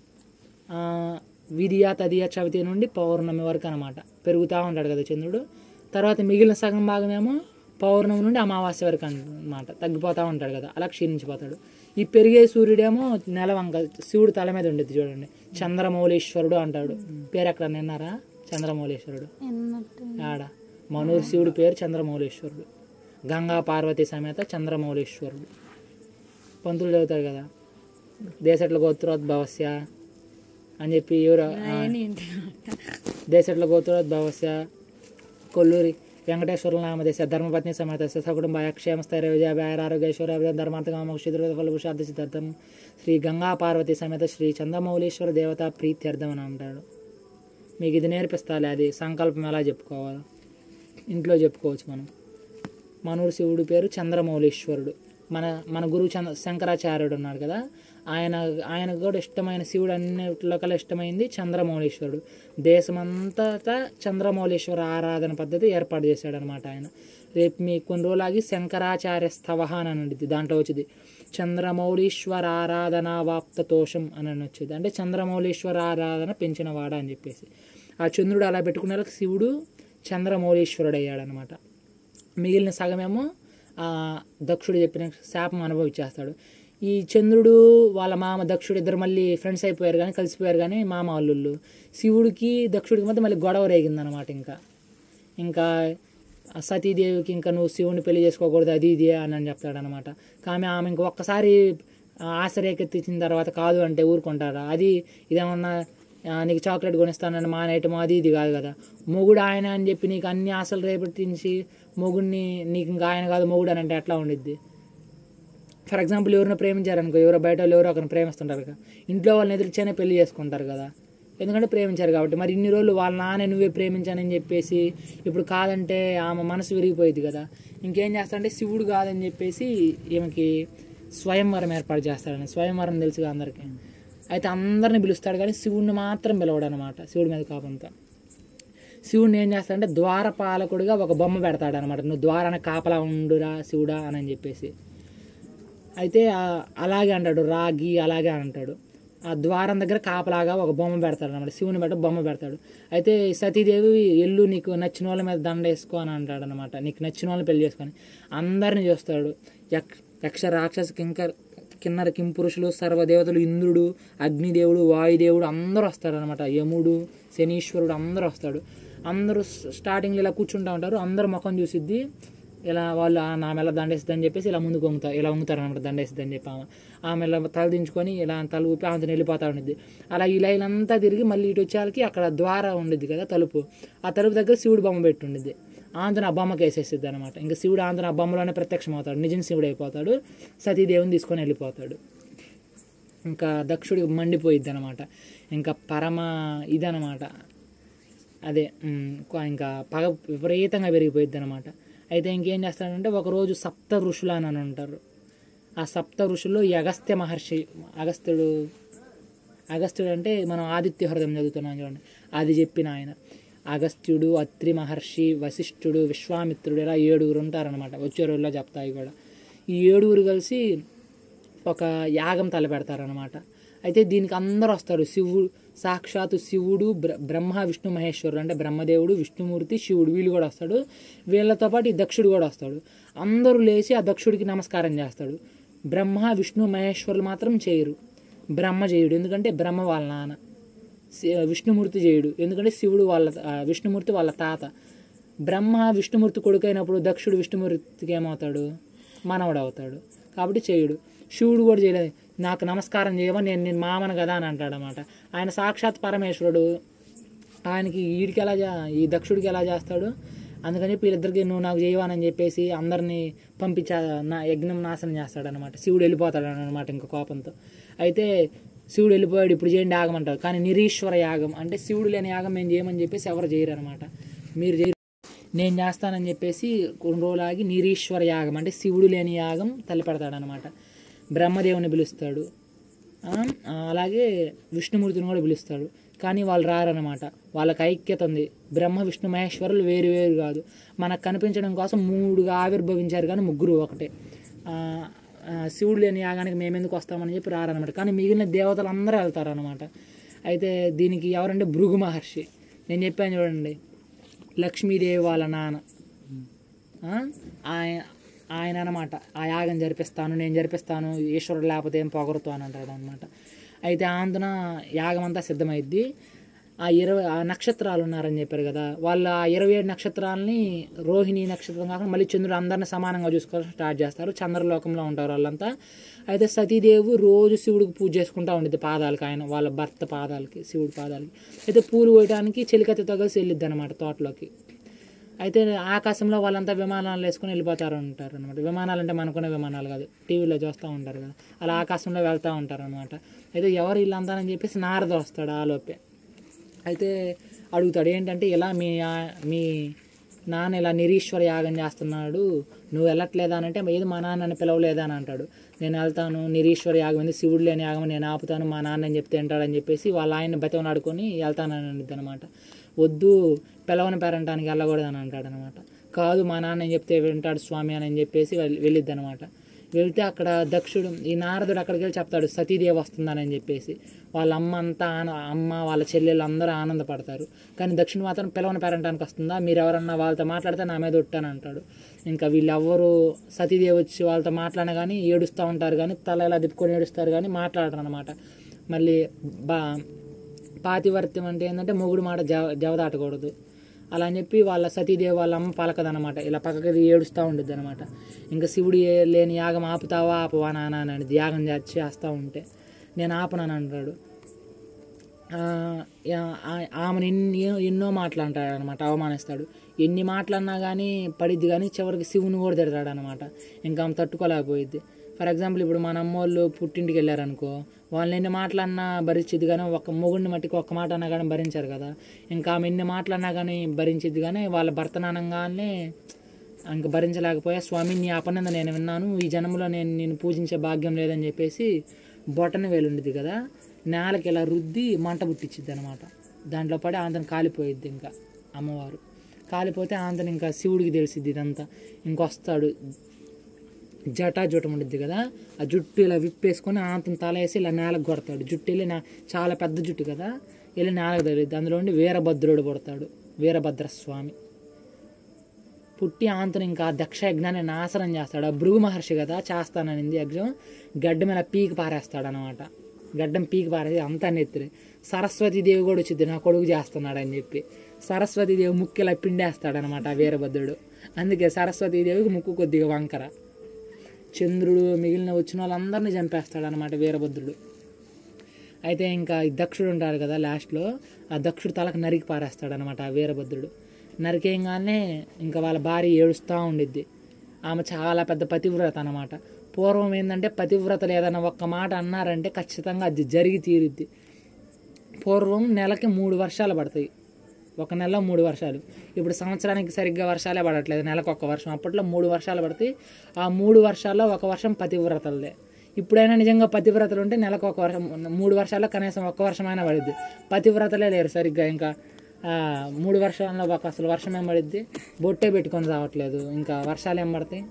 Speaker 1: విధియ తదియ చవితి నుండి పౌర్ణమి వరకు అనమాట పెరుగుతూ ఉంటాడు కదా చంద్రుడు. తర్వాత మిగిలిన సగం భాగమేమో పౌర్ణమి నుండి అమావాస్య వరకు అన్నమాట తగ్గిపోతూ ఉంటాడు కదా, అలా క్షీణించిపోతాడు. ఈ పెరిగే సూర్యుడేమో నెలవంక శివుడు తల మీద ఉండేది చూడండి, చంద్రమౌళీశ్వరుడు అంటాడు. పేరు ఎక్కడ నిన్నారా? చంద్రమౌళీశ్వరుడు ఆడ మనూరు శివుడి పేరు చంద్రమౌళీశ్వరుడు. గంగా పార్వతి సమేత చంద్రమౌళీశ్వరుడు. పంతులు చదువుతాడు కదా, దేశట్ల గోత్రోద్భవస్య అని చెప్పి ఎవరు దేశట్ల గోత్రోద్భవస్య కొల్లూరి వెంకటేశ్వరుల నామదేశ ధర్మపత్ని సమేత సకుటుంబ క్షేమస్థైర్య విజయాభార ఆరోగ్యేశ్వర ధర్మార్థకామోక్షిద్రఫల సిద్ధార్థం శ్రీ గంగా పార్వతి సమేత శ్రీ చంద్రమౌళీశ్వర దేవత ప్రీత్యర్థం అని అంటాడు. మీకు ఇది నేర్పిస్తాలే, అది సంకల్పం ఎలా చెప్పుకోవాలో ఇంట్లో చెప్పుకోవచ్చు మనం. మనూరు శివుడి పేరు చంద్రమౌళీశ్వరుడు. మన గురువు శంకరాచార్యుడు ఉన్నాడు కదా, ఆయనకు కూడా ఇష్టమైన శివుడు అన్నిట్లో కల్లా ఇష్టమైంది చంద్రమౌళీశ్వరుడు. దేశమంతటా చంద్రమౌళీశ్వర ఆరాధన పద్ధతి ఏర్పాటు చేశాడు అనమాట ఆయన. రేపు మీకు కొన్ని రోజులాగి శంకరాచార్య స్థవహ అని ఉండిద్ది, దాంట్లో వచ్చింది చంద్రమౌళీశ్వర ఆరాధన వాప్తతోషం అని వచ్చేది, అంటే చంద్రమౌళీశ్వర ఆరాధన పెంచినవాడ అని చెప్పేసి. ఆ చంద్రుడు అలా పెట్టుకునే వాళ్ళకి శివుడు చంద్రమౌళీశ్వరుడు అయ్యాడనమాట. మిగిలిన సగమేమో దక్షుడు చెప్పిన శాపం అనుభవించేస్తాడు. ఈ చంద్రుడు వాళ్ళ మామ దక్షుడు ఇద్దరు మళ్ళీ ఫ్రెండ్స్ అయిపోయారు కానీ కలిసిపోయారు కానీ మామ అల్లుళ్ళు. శివుడికి దక్షుడికి మధ్య మళ్ళీ గొడవ రేగిందనమాట. ఇంకా సతీదేవికి ఇంకా నువ్వు శివుని పెళ్లి చేసుకోకూడదు అది ఇది అని చెప్తాడనమాట. కానీ ఆమె ఇంక ఒక్కసారి ఆశ రేకెత్తించిన తర్వాత కాదు అంటే ఊరుకుంటారా? అది ఇదేమన్నా నీకు చాక్లెట్ కొనిస్తానని మానేయటం అది ఇది కాదు కదా. మొగుడు ఆయన అని చెప్పి నీకు అన్ని ఆశలు రేపెట్టించి మొగుడిని నీకు ఇంకా ఆయన కాదు మొగుడు అని అంటే ఎట్లా ఉండిద్ది? ఫర్ ఎగ్జాంపుల్ ఎవరిని ప్రేమించారనుకో, ఎవరో బయట వాళ్ళు ఎవరో ఒకరిని ప్రేమిస్తుంటారు కదా, ఇంట్లో వాళ్ళని ఎదురుచ్చానే పెళ్లి చేసుకుంటారు కదా, ఎందుకంటే ప్రేమించారు కాబట్టి. మరి ఇన్ని రోజులు వాళ్ళ నాన్న నువ్వే ప్రేమించానని చెప్పేసి ఇప్పుడు కాదంటే ఆమె మనసు విరిగిపోయింది కదా. ఇంకేం చేస్తాడంటే శివుడు కాదని చెప్పేసి ఈమెకి స్వయంవరం ఏర్పాటు చేస్తాడని. స్వయంవరం తెలుసుగా అందరికీ. అయితే అందరిని పిలుస్తాడు కానీ శివుడిని మాత్రం పిలవడు అనమాట. శివుడి మీద కోపంతో శివుడిని ఏం చేస్తాడంటే ద్వారపాలకుడిగా ఒక బొమ్మ పెడతాడనమాట. నువ్వు ద్వారానికి కాపలా ఉండురా శివుడా అని చెప్పేసి. అయితే అలాగే అంటాడు, రాగి అలాగే అంటాడు. ఆ ద్వారం దగ్గర కాపలాగా ఒక బొమ్మ పెడతాడు అనమాట. శివుని బట్ట బొమ్మ పెడతాడు. అయితే సతీదేవి ఎల్లు నీకు నచ్చిన వాళ్ళ మీద దండ వేసుకో అని అంటాడు అనమాట. నీకు నచ్చిన వాళ్ళని పెళ్లి చేసుకొని అందరిని చూస్తాడు. యక్ష రాక్షస కిన్నర కింపురుషులు సర్వదేవతలు, ఇంద్రుడు, అగ్నిదేవుడు, వాయుదేవుడు అందరూ వస్తారనమాట. యముడు, శనీశ్వరుడు అందరూ వస్తాడు. అందరూ స్టార్టింగ్లో ఇలా కూర్చుంటూ ఉంటారు. అందరూ ముఖం చూసిద్ది ఇలా వాళ్ళు నా మెల్ల దండేస్తుంది అని చెప్పేసి ఇలా ముందుకు ఇలా వంగుతారు అనమాట. దండేస్తుంది అని చెప్పి ఆమె ఇలా తల దించుకొని ఇలా తల ఊపి ఆమెతో వెళ్ళిపోతూ ఉండిద్ది. అలా ఇలా ఇలాంతా తిరిగి మళ్ళీ ఇటు వచ్చేకి అక్కడ ద్వారం ఉండిద్ది కదా తలుపు, ఆ తలుపు దగ్గర శివుడు బొమ్మ పెట్టి ఉండిద్ది. ఆంధ్ర ఆ బొమ్మకి వేసేసిద్ది అనమాట. ఇంకా శివుడు ఆంధ్ర ఆ బొమ్మలోనే ప్రత్యక్షం అవుతాడు, నిజం శివుడు అయిపోతాడు. సతీదేవిని తీసుకొని వెళ్ళిపోతాడు. ఇంకా దక్షుడికి మండిపోయిద్ది అనమాట. ఇంకా పరమ ఇదనమాట, అదే ఇంకా పగ విపరీతంగా పెరిగిపోయిద్ది అనమాట. అయితే ఇంకేం చేస్తాడంటే ఒకరోజు సప్త ఋషులు అని ఉంటారు. ఆ సప్త ఋషుల్లో ఈ అగస్త్య మహర్షి, అగస్త్యుడు అంటే మనం ఆదిత్య హృదయం చదువుతున్నాం చూడండి, అది చెప్పిన ఆయన. అగస్త్యుడు, అత్రి మహర్షి, వశిష్ఠుడు, విశ్వామిత్రుడు, ఇలా 7 ఉంటారనమాట. వచ్చే రోజుల్లో చెప్తాయి కూడా. ఈ 7 కలిసి ఒక యాగం తలపెడతారనమాట. అయితే దీనికి అందరూ వస్తారు. సాక్షాత్తు శివుడు, బ్రహ్మ, విష్ణు, మహేశ్వరుడు అంటే బ్రహ్మదేవుడు, విష్ణుమూర్తి, శివుడు వీళ్ళు కూడా వస్తాడు. వీళ్ళతో పాటు ఈ దక్షుడు కూడా వస్తాడు. అందరూ లేచి ఆ దక్షుడికి నమస్కారం చేస్తాడు. బ్రహ్మ, విష్ణు, మహేశ్వరులు మాత్రం చేయరు. బ్రహ్మ చేయుడు, ఎందుకంటే బ్రహ్మ వాళ్ళ నాన్న. విష్ణుమూర్తి చేయుడు, ఎందుకంటే శివుడు విష్ణుమూర్తి వాళ్ళ తాత. బ్రహ్మ విష్ణుమూర్తి కొడుకైనప్పుడు దక్షుడు విష్ణుమూర్తికి ఏమవుతాడు? మనవడు అవుతాడు. కాబట్టి చేయుడు. శివుడు కూడా చేయలేదు. నాకు నమస్కారం చేయవా, నేను మామను కదా అని అంటాడనమాట. ఆయన సాక్షాత్ పరమేశ్వరుడు. ఆయనకి ఈ దక్షుడికి ఎలా చేస్తాడు? అందుకని వీళ్ళిద్దరికి నువ్వు నాకు చేయవానని చెప్పేసి అందరినీ యజ్ఞం నాశనం చేస్తాడనమాట. శివుడు వెళ్ళిపోతాడు అనమాట ఇంకా కోపంతో. అయితే శివుడు వెళ్ళిపోయాడు, ఇప్పుడు చేయండి యాగం అంటారు. కానీ నిరీశ్వర యాగం అంటే శివుడు లేని యాగం మేము చేయమని చెప్పేసి ఎవరు చేయరు అనమాట. మీరు చేయరు, నేను చేస్తానని చెప్పేసి కొన్ని రోజులు ఆగి నిరీశ్వర యాగం అంటే శివుడు లేని యాగం తలపెడతాడనమాట. బ్రహ్మదేవుని పిలుస్తాడు, అలాగే విష్ణుమూర్తిని కూడా పిలుస్తాడు. కానీ వాళ్ళు రారనమాట. వాళ్ళకి ఐక్యత ఉంది. బ్రహ్మ, విష్ణు, మహేశ్వరులు వేరు వేరు కాదు. మనకు కనిపించడం కోసం 3గా ఆవిర్భవించారు కానీ ముగ్గురు ఒకటే. శివుడు లేని యాగానికి మేమెందుకు వస్తామని చెప్పి రారనమాట. కానీ మిగిలిన దేవతలు అందరూ వెళ్తారనమాట. అయితే దీనికి ఎవరంటే భృగు మహర్షి. నేను చెప్పాను చూడండి, లక్ష్మీదేవి వాళ్ళ నాన్న ఆయన అనమాట ఆ యాగం జరిపిస్తాను, నేను జరిపిస్తాను, ఈశ్వరుడు లేకపోతే ఏం పొగరుతూ అని అంటాడు అనమాట. అయితే ఆందున యాగం అంతా సిద్ధమైద్ది. ఆ నక్షత్రాలు ఉన్నారని చెప్పారు కదా, వాళ్ళు ఆ 27 నక్షత్రాలని రోహిణి నక్షత్రం కాకుండా మళ్ళీ చంద్రుడు అందరిని సమానంగా చూసుకోవడం స్టార్ట్ చేస్తారు. చంద్రలోకంలో ఉంటారు వాళ్ళంతా. అయితే సతీదేవి రోజు శివుడికి పూజ చేసుకుంటూ ఉండేది పాదాలకి, ఆయన వాళ్ళ భర్త పాదాలకి, శివుడి పాదాలకి. అయితే పూలు వేయడానికి చెలికత్తెతో కలిసి వెళ్ళిద్ది అనమాట తోటలోకి. అయితే ఆకాశంలో వాళ్ళంతా విమానాలు వేసుకుని వెళ్ళిపోతారు ఉంటారు అనమాట. విమానాలు అంటే మనకునే విమానాలు కాదు, టీవీలో చూస్తూ ఉంటారు కదా, అలా ఆకాశంలో వెళ్తూ ఉంటారు అనమాట. అయితే ఎవరు వీళ్ళంతా అని చెప్పేసి నారద వస్తాడు ఆలోపే. అయితే అడుగుతాడు ఏంటంటే, ఇలా మీ నాన్న ఇలా నిరీశ్వర యాగం చేస్తున్నాడు, నువ్వు వెళ్ళట్లేదా అని అంటే, ఏది మా నాన్నని పిలవలేదా అని అంటాడు. నేను వెళ్తాను, నిరీశ్వర యాగం ఉంది, శివుడు లేని యాగం నేను ఆపుతాను, మా నాన్న అని చెప్తే వింటాడని చెప్పేసి వాళ్ళ ఆయన బతివని ఆడుకొని వెళ్తానని అనిద్ది అనమాట. వద్దు, పిలవని పేరంటానికి వెళ్ళకూడదని అంటాడు అనమాట. కాదు, మా నాన్న అని చెప్తే వింటాడు స్వామి అని చెప్పేసి వెళ్ళిద్ది అనమాట. వెళ్తే అక్కడ దక్షుడు, ఈ నారదుడు అక్కడికి వెళ్ళి చెప్తాడు సతీదేవి వస్తుందని చెప్పేసి. వాళ్ళ అమ్మ అంతా అమ్మ వాళ్ళ చెల్లెళ్ళు అందరూ ఆనందపడతారు. కానీ దక్షుడు మాత్రం పిలవని పేరంటానికి వస్తుందా, మీరు ఎవరన్నా వాళ్ళతో మాట్లాడితే నా మీద ఒట్టాను అంటాడు. ఇంకా వీళ్ళెవ్వరూ సతీదేవి వచ్చి వాళ్ళతో మాట్లాడినా కానీ ఏడుస్తూ ఉంటారు, కానీ తల ఇలా తిప్పుకొని ఏడుస్తారు, కానీ మాట్లాడరు అనమాట. మళ్ళీ పాతివర్త్యం అంటే ఏంటంటే మొగుడు మాట జవదాటకూడదు అలా అని చెప్పి వాళ్ళ సతీదేవి వాళ్ళ అమ్మ పలకదనమాట, ఇలా పక్కకి ఏడుస్తూ ఉండిద్ది అనమాట. ఇంకా శివుడు లేని యాగం ఆపుతావా ఆపవా నాన్న అని యాగం చేస్తూ ఉంటే నేను ఆపనాను అంటాడు. ఆమెను ఎన్నో మాటలు అంటాడు అనమాట, అవమానిస్తాడు. ఎన్ని మాటలన్నా కానీ పడిద్ది, కానీ చివరికి శివుని కూడా తిడతాడు అనమాట. ఇంకా ఆమె తట్టుకోలేకపోయిద్ది. ఫర్ ఎగ్జాంపుల్ ఇప్పుడు మన అమ్మోళ్ళు పుట్టింటికి వెళ్ళారనుకో, వాళ్ళని ఎన్ని మాటలన్నా భరించిద్ది, కానీ ఒక మొగుడిని మట్టికి ఒక్క మాట అన్నా కానీ భరించారు కదా. ఇంకా ఆమె ఎన్ని మాటలన్నా కానీ భరించిద్ది, కానీ వాళ్ళ భర్తననంగానే ఇంకా భరించలేకపోయా. స్వామి నీ అపనింద నేను విన్నాను, ఈ జన్మలో నేను పూజించే భాగ్యం లేదని చెప్పేసి బొటన వేలు ఉండిద్ది కదా, నేలకి ఇలా రుద్ది మంట పుట్టించిద్ది అనమాట. దాంట్లో పడి ఆంతను కాలిపోయిద్ది. ఇంకా అమ్మవారు కాలిపోతే ఆంతను ఇంకా శివుడికి తెలిసిద్ది ఇదంతా. ఇంకొస్తాడు, జుటం ఉండిద్ది కదా, ఆ జుట్టు ఇలా విప్పేసుకొని ఆంతను తల వేసి ఇలా నేలకు కొడతాడు. జుట్టు వెళ్ళి చాలా పెద్ద జుట్టు కదా, వెళ్ళి నేలకు తగిలిద్ది. అందులో ఉండి వీరభద్రుడు పుడతాడు, వీరభద్రస్వామి. పుట్టి ఆంతను ఇంకా దక్ష యజ్ఞాన్ని నాశనం చేస్తాడు. ఆ భృగు మహర్షి కదా చేస్తాననింది యజ్ఞం, గడ్డ మీద పీకి పారేస్తాడు అనమాట. గడ్డం పీకి పారేసి అంతా నెత్తిరి. సరస్వతీదేవి కూడా వచ్చింది నా కొడుకు చేస్తున్నాడు అని చెప్పి. సరస్వతీదేవి ముక్కు ఇలా పిండేస్తాడనమాట వీరభద్రుడు. అందుకే సరస్వతీదేవికి ముక్కు కొద్దిగా వంకర. చంద్రుడు మిగిలిన వచ్చిన వాళ్ళందరినీ చంపేస్తాడనమాట వీరభద్రుడు. అయితే ఇంకా దక్షుడు ఉంటాడు కదా లాస్ట్లో, ఆ దక్షుడు తలకు నరికి పారేస్తాడనమాట ఆ వీరభద్రుడు. నరికేయంగానే ఇంకా వాళ్ళ భార్య ఏడుస్తూ ఉండిద్ది. ఆమె చాలా పెద్ద పతివ్రత అనమాట. పూర్వం ఏంటంటే పతివ్రతలు ఏదైనా ఒక్క మాట అన్నారంటే ఖచ్చితంగా అది జరిగి తీరుద్ది. పూర్వం నెలకి 3 వర్షాలు పడతాయి, ఒక నెలలో 3 వర్షాలు. ఇప్పుడు సంవత్సరానికి సరిగ్గా వర్షాలే పడట్లేదు, నెలకు 1 వర్షం. అప్పట్లో 3 వర్షాలు పడతాయి. ఆ 3 వర్షాల్లో 1 వర్షం పతివ్రతలదే. ఇప్పుడైనా నిజంగా పతివ్రతలు ఉంటే నెలకు 1 వర్షం, 3 వర్షాల్లో కనీసం 1 వర్షమైనా పడుద్ది. పతివ్రతలే లేరు సరిగ్గా. ఇంకా 3 వర్షాల్లో అసలు వర్షం ఏం పడుద్ది, బొట్టే పెట్టుకొని రావట్లేదు, ఇంకా వర్షాలు ఏం పడతాయి.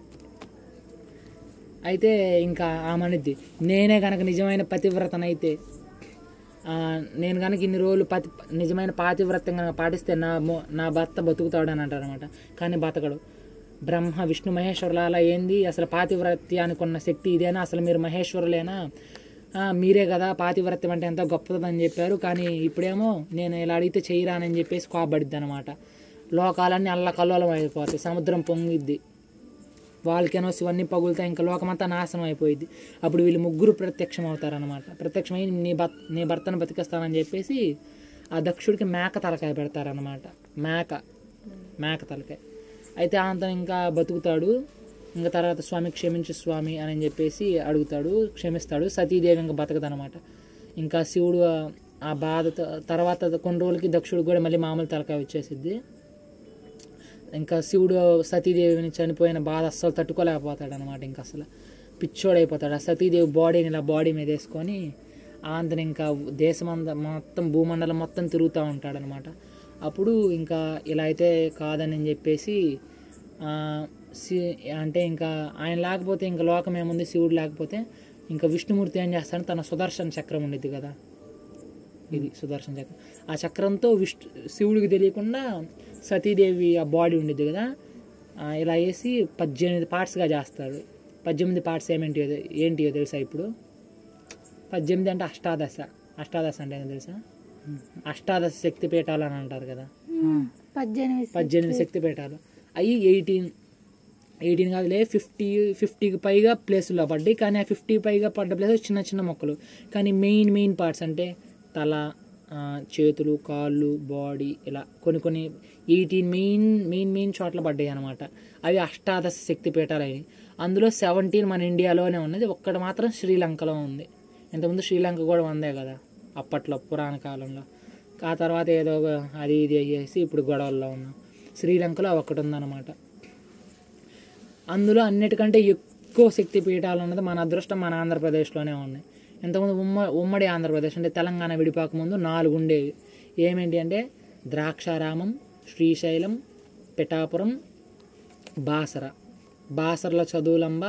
Speaker 1: అయితే ఇంకా ఆమెనిద్ది, నేనే కనుక నిజమైన పతివ్రతనైతే, నేను కనుక ఇన్ని రోజులు నిజమైన పాతివ్రత్యం కనుక పాటిస్తే నా భర్త బతుకుతాడు అని అంటారు అనమాట. కానీ బతకడు. బ్రహ్మ విష్ణు మహేశ్వరుల ఏంది అసలు పాతివ్రత్యానికి ఉన్న శక్తి ఇదేనా, అసలు మీరు మహేశ్వరులేనా, మీరే కదా పాతివ్రత్యం అంటే ఎంతో గొప్పదని చెప్పారు, కానీ ఇప్పుడేమో నేను ఇలా అడిగితే చేయరానని చెప్పేసి కోపడిద్ది అనమాట. లోకాలన్నీ అల్లకల్లోలం అయిపోతాయి, సముద్రం పొంగిద్ది, వాల్కెనోస్ ఇవన్నీ పగులుతాయి, ఇంకా లోకమంతా నాశనం అయిపోయింది. అప్పుడు వీళ్ళు ముగ్గురు ప్రత్యక్షం అవుతారనమాట. ప్రత్యక్షమై నీ భర్తను బతికిస్తానని చెప్పేసి ఆ దక్షుడికి మేక తలకాయ పెడతారనమాట. మేక తలకాయ. అయితే అంత ఇంకా బతుకుతాడు. ఇంకా తర్వాత స్వామి క్షమించు స్వామి అని చెప్పేసి అడుగుతాడు, క్షమిస్తాడు. సతీదేవి ఇంకా బతకదనమాట. ఇంకా శివుడు ఆ బాధ తర్వాత కొన్ని రోజులకి దక్షుడికి కూడా మళ్ళీ మామూలు తలకాయ వచ్చేసిద్ది. ఇంకా శివుడు సతీదేవిని చనిపోయిన బాధ అస్సలు తట్టుకోలేకపోతాడు అనమాట. ఇంకా అసలు పిచ్చోడైపోతాడు. ఆ సతీదేవి బాడీని ఇలా బాడీ మీద వేసుకొని ఆంతని ఇంకా దేశమంతా మొత్తం భూమండలం మొత్తం తిరుగుతూ ఉంటాడనమాట. అప్పుడు ఇంకా ఇలా అయితే కాదని చెప్పేసి అంటే ఇంకా ఆయన లేకపోతే ఇంకా లోకం ఏముంది, శివుడు లేకపోతే ఇంకా విష్ణుమూర్తి ఏం చేస్తాడు, తన సుదర్శన చక్రం ఉండిద్ది కదా, ఇది సుదర్శన చక్రం. ఆ చక్రంతో శివుడికి తెలియకుండా సతీదేవి ఆ బాడీ ఉండిద్ది కదా, ఇలా వేసి 18 పార్ట్స్గా చేస్తాడు. 18 పార్ట్స్ ఏంటియో తెలుసా? ఇప్పుడు 18 అంటే అష్టాదశ అంటే ఏంటో తెలుసా? అష్టాదశ శక్తి పీఠాలు అని అంటారు కదా, 18 శక్తి పీఠాలు. అవి 18 కాదులే, 50కి పైగా ప్లేసుల్లో పడ్డాయి. కానీ ఆ 50 పైగా పడ్డ ప్లేస్ చిన్న చిన్న మొక్కలు. కానీ మెయిన్ పార్ట్స్ అంటే తల, చేతులు, కాళ్ళు, బాడీ, ఇలా కొన్ని 18 మెయిన్ చోట్ల పడ్డాయి అనమాట. అవి అష్టాదశ శక్తి పీఠాలు అయినాయి. అందులో 17 మన ఇండియాలోనే ఉన్నది, ఒక్కటి మాత్రం శ్రీలంకలో ఉంది. ఇంతకుముందు శ్రీలంక కూడా ఉందే కదా అప్పట్లో, పురాణ కాలంలో. ఆ తర్వాత ఏదో అది ఇది అయ్యేసి ఇప్పుడు గొడవల్లో ఉన్నాం. శ్రీలంకలో ఒకటి ఉందన్నమాట. అందులో అన్నిటికంటే ఎక్కువ శక్తి పీఠాలు ఉన్నది మన అదృష్టం, మన ఆంధ్రప్రదేశ్లోనే ఉన్నాయి. ఇంతకుముందు ఉమ్మడి ఆంధ్రప్రదేశ్ అంటే తెలంగాణ విడిపోక ముందు 4 ఉండేవి. ఏమేంటి అంటే ద్రాక్షారామం, శ్రీశైలం, పిఠాపురం, బాసరలో చదువులంబ,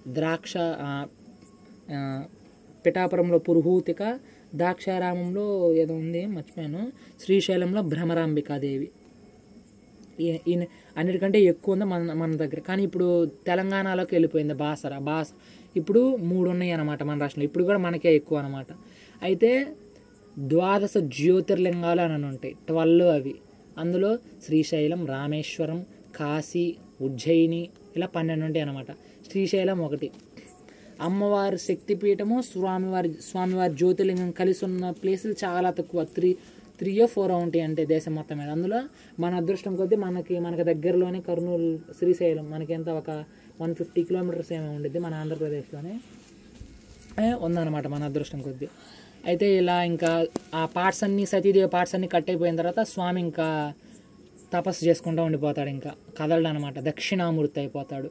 Speaker 1: పిఠాపురంలో పురుహూతిక, ద్రాక్షారామంలో ఏదో ఉంది మర్చిపోయాను, శ్రీశైలంలో భ్రమరాంబికాదేవి. అన్నిటికంటే ఎక్కువ ఉంది మన దగ్గర. కానీ ఇప్పుడు తెలంగాణలోకి వెళ్ళిపోయింది బాసర. ఇప్పుడు 3 ఉన్నాయి అన్నమాట మన రాష్ట్రంలో. ఇప్పుడు కూడా మనకే ఎక్కువ అనమాట. అయితే 12 జ్యోతిర్లింగాలు అని ఉంటాయి, 12 అవి. అందులో శ్రీశైలం, రామేశ్వరం, కాశీ, ఉజ్జయిని ఇలా 12 ఉంటాయి అన్నమాట. శ్రీశైలం ఒకటి. అమ్మవారి శక్తిపీఠము, స్వామివారి జ్యోతిర్లింగం కలిసి ఉన్న ప్లేసులు చాలా తక్కువ, 3 or 4 ఉంటాయి అంటే దేశం మొత్తం మీద. అందులో మన అదృష్టం కొద్దీ మనకి దగ్గరలోనే కర్నూలు శ్రీశైలం మనకి ఎంత ఒక 150 కిలోమీటర్స్ ఏమో ఉండిద్ది మన ఆంధ్రప్రదేశ్లోనే ఉందన్నమాట మన అదృష్టం కొద్దీ. అయితే ఇలా ఇంకా ఆ పార్ట్స్ అన్నీ, సతీదేవి పార్ట్స్ అన్నీ కట్ అయిపోయిన తర్వాత స్వామి ఇంకా తపస్సు చేసుకుంటూ ఉండిపోతాడు, ఇంకా కదలడు అనమాట. దక్షిణామూర్తి అయిపోతాడు.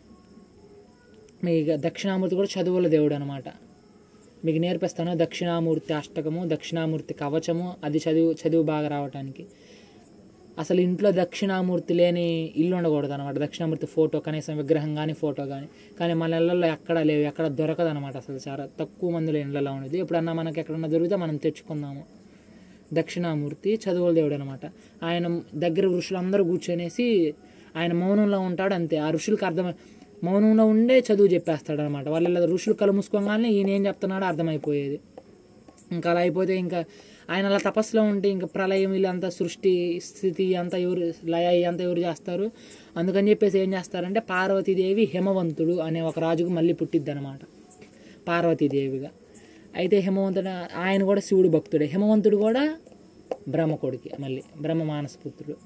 Speaker 1: మీకు దక్షిణామూర్తి కూడా చదువుల దేవుడు అనమాట. మీకు నేర్పిస్తాను దక్షిణామూర్తి అష్టకము, దక్షిణామూర్తి కవచము, అది చదువు బాగా రావడానికి. అసలు ఇంట్లో దక్షిణామూర్తి లేని ఇల్లు ఉండకూడదు అనమాట. దక్షిణామూర్తి ఫోటో, కనీసం విగ్రహం కానీ ఫోటో కానీ మన ఇళ్ళల్లో ఎక్కడ లేవు, ఎక్కడ దొరకదు అనమాట. అసలు చాలా తక్కువ మందిలో ఇళ్ళలో ఉండేది. ఎప్పుడన్నా మనకి ఎక్కడన్నా దొరికితే మనం తెచ్చుకుందాము. దక్షిణామూర్తి చదువుల దేవుడు అనమాట. ఆయన దగ్గర ఋషులందరూ కూర్చొనేసి ఆయన మౌనంలో ఉంటాడు అంతే. ఆ ఋషులకు మౌనంలో ఉండే చదువు చెప్పేస్తాడు అనమాట. వాళ్ళ ఋషులు కళ్ళు మూసుకోగానే ఈయన ఏం చెప్తున్నాడో అర్థమైపోయేది. ఇంకా అలా అయిపోతే ఇంకా ఆయన అలా తపస్సులో ఉంటే ఇంకా ప్రళయం వీళ్ళంతా సృష్టి స్థితి అంతా లయ అంతా ఎవరు చేస్తారు? అందుకని చెప్పేసి ఏం చేస్తారంటే పార్వతీదేవి హిమవంతుడు అనే ఒక రాజుకు మళ్ళీ పుట్టిద్ది అనమాట, పార్వతీదేవిగా. అయితే హిమవంతుడు ఆయన కూడా శివుడు భక్తుడే. హిమవంతుడు కూడా బ్రహ్మ కొడుకి, మళ్ళీ బ్రహ్మ మానసపుత్రుడు.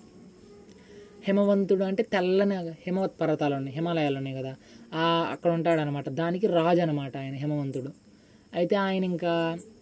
Speaker 1: హిమవంతుడు అంటే తెల్లని హిమవత్ పర్వతాలు ఉన్నాయి, హిమాలయాలు ఉన్నాయి కదా, అక్కడ ఉంటాడు అనమాట. దానికి రాజు అనమాట ఆయన హిమవంతుడు. అయితే ఆయన ఇంకా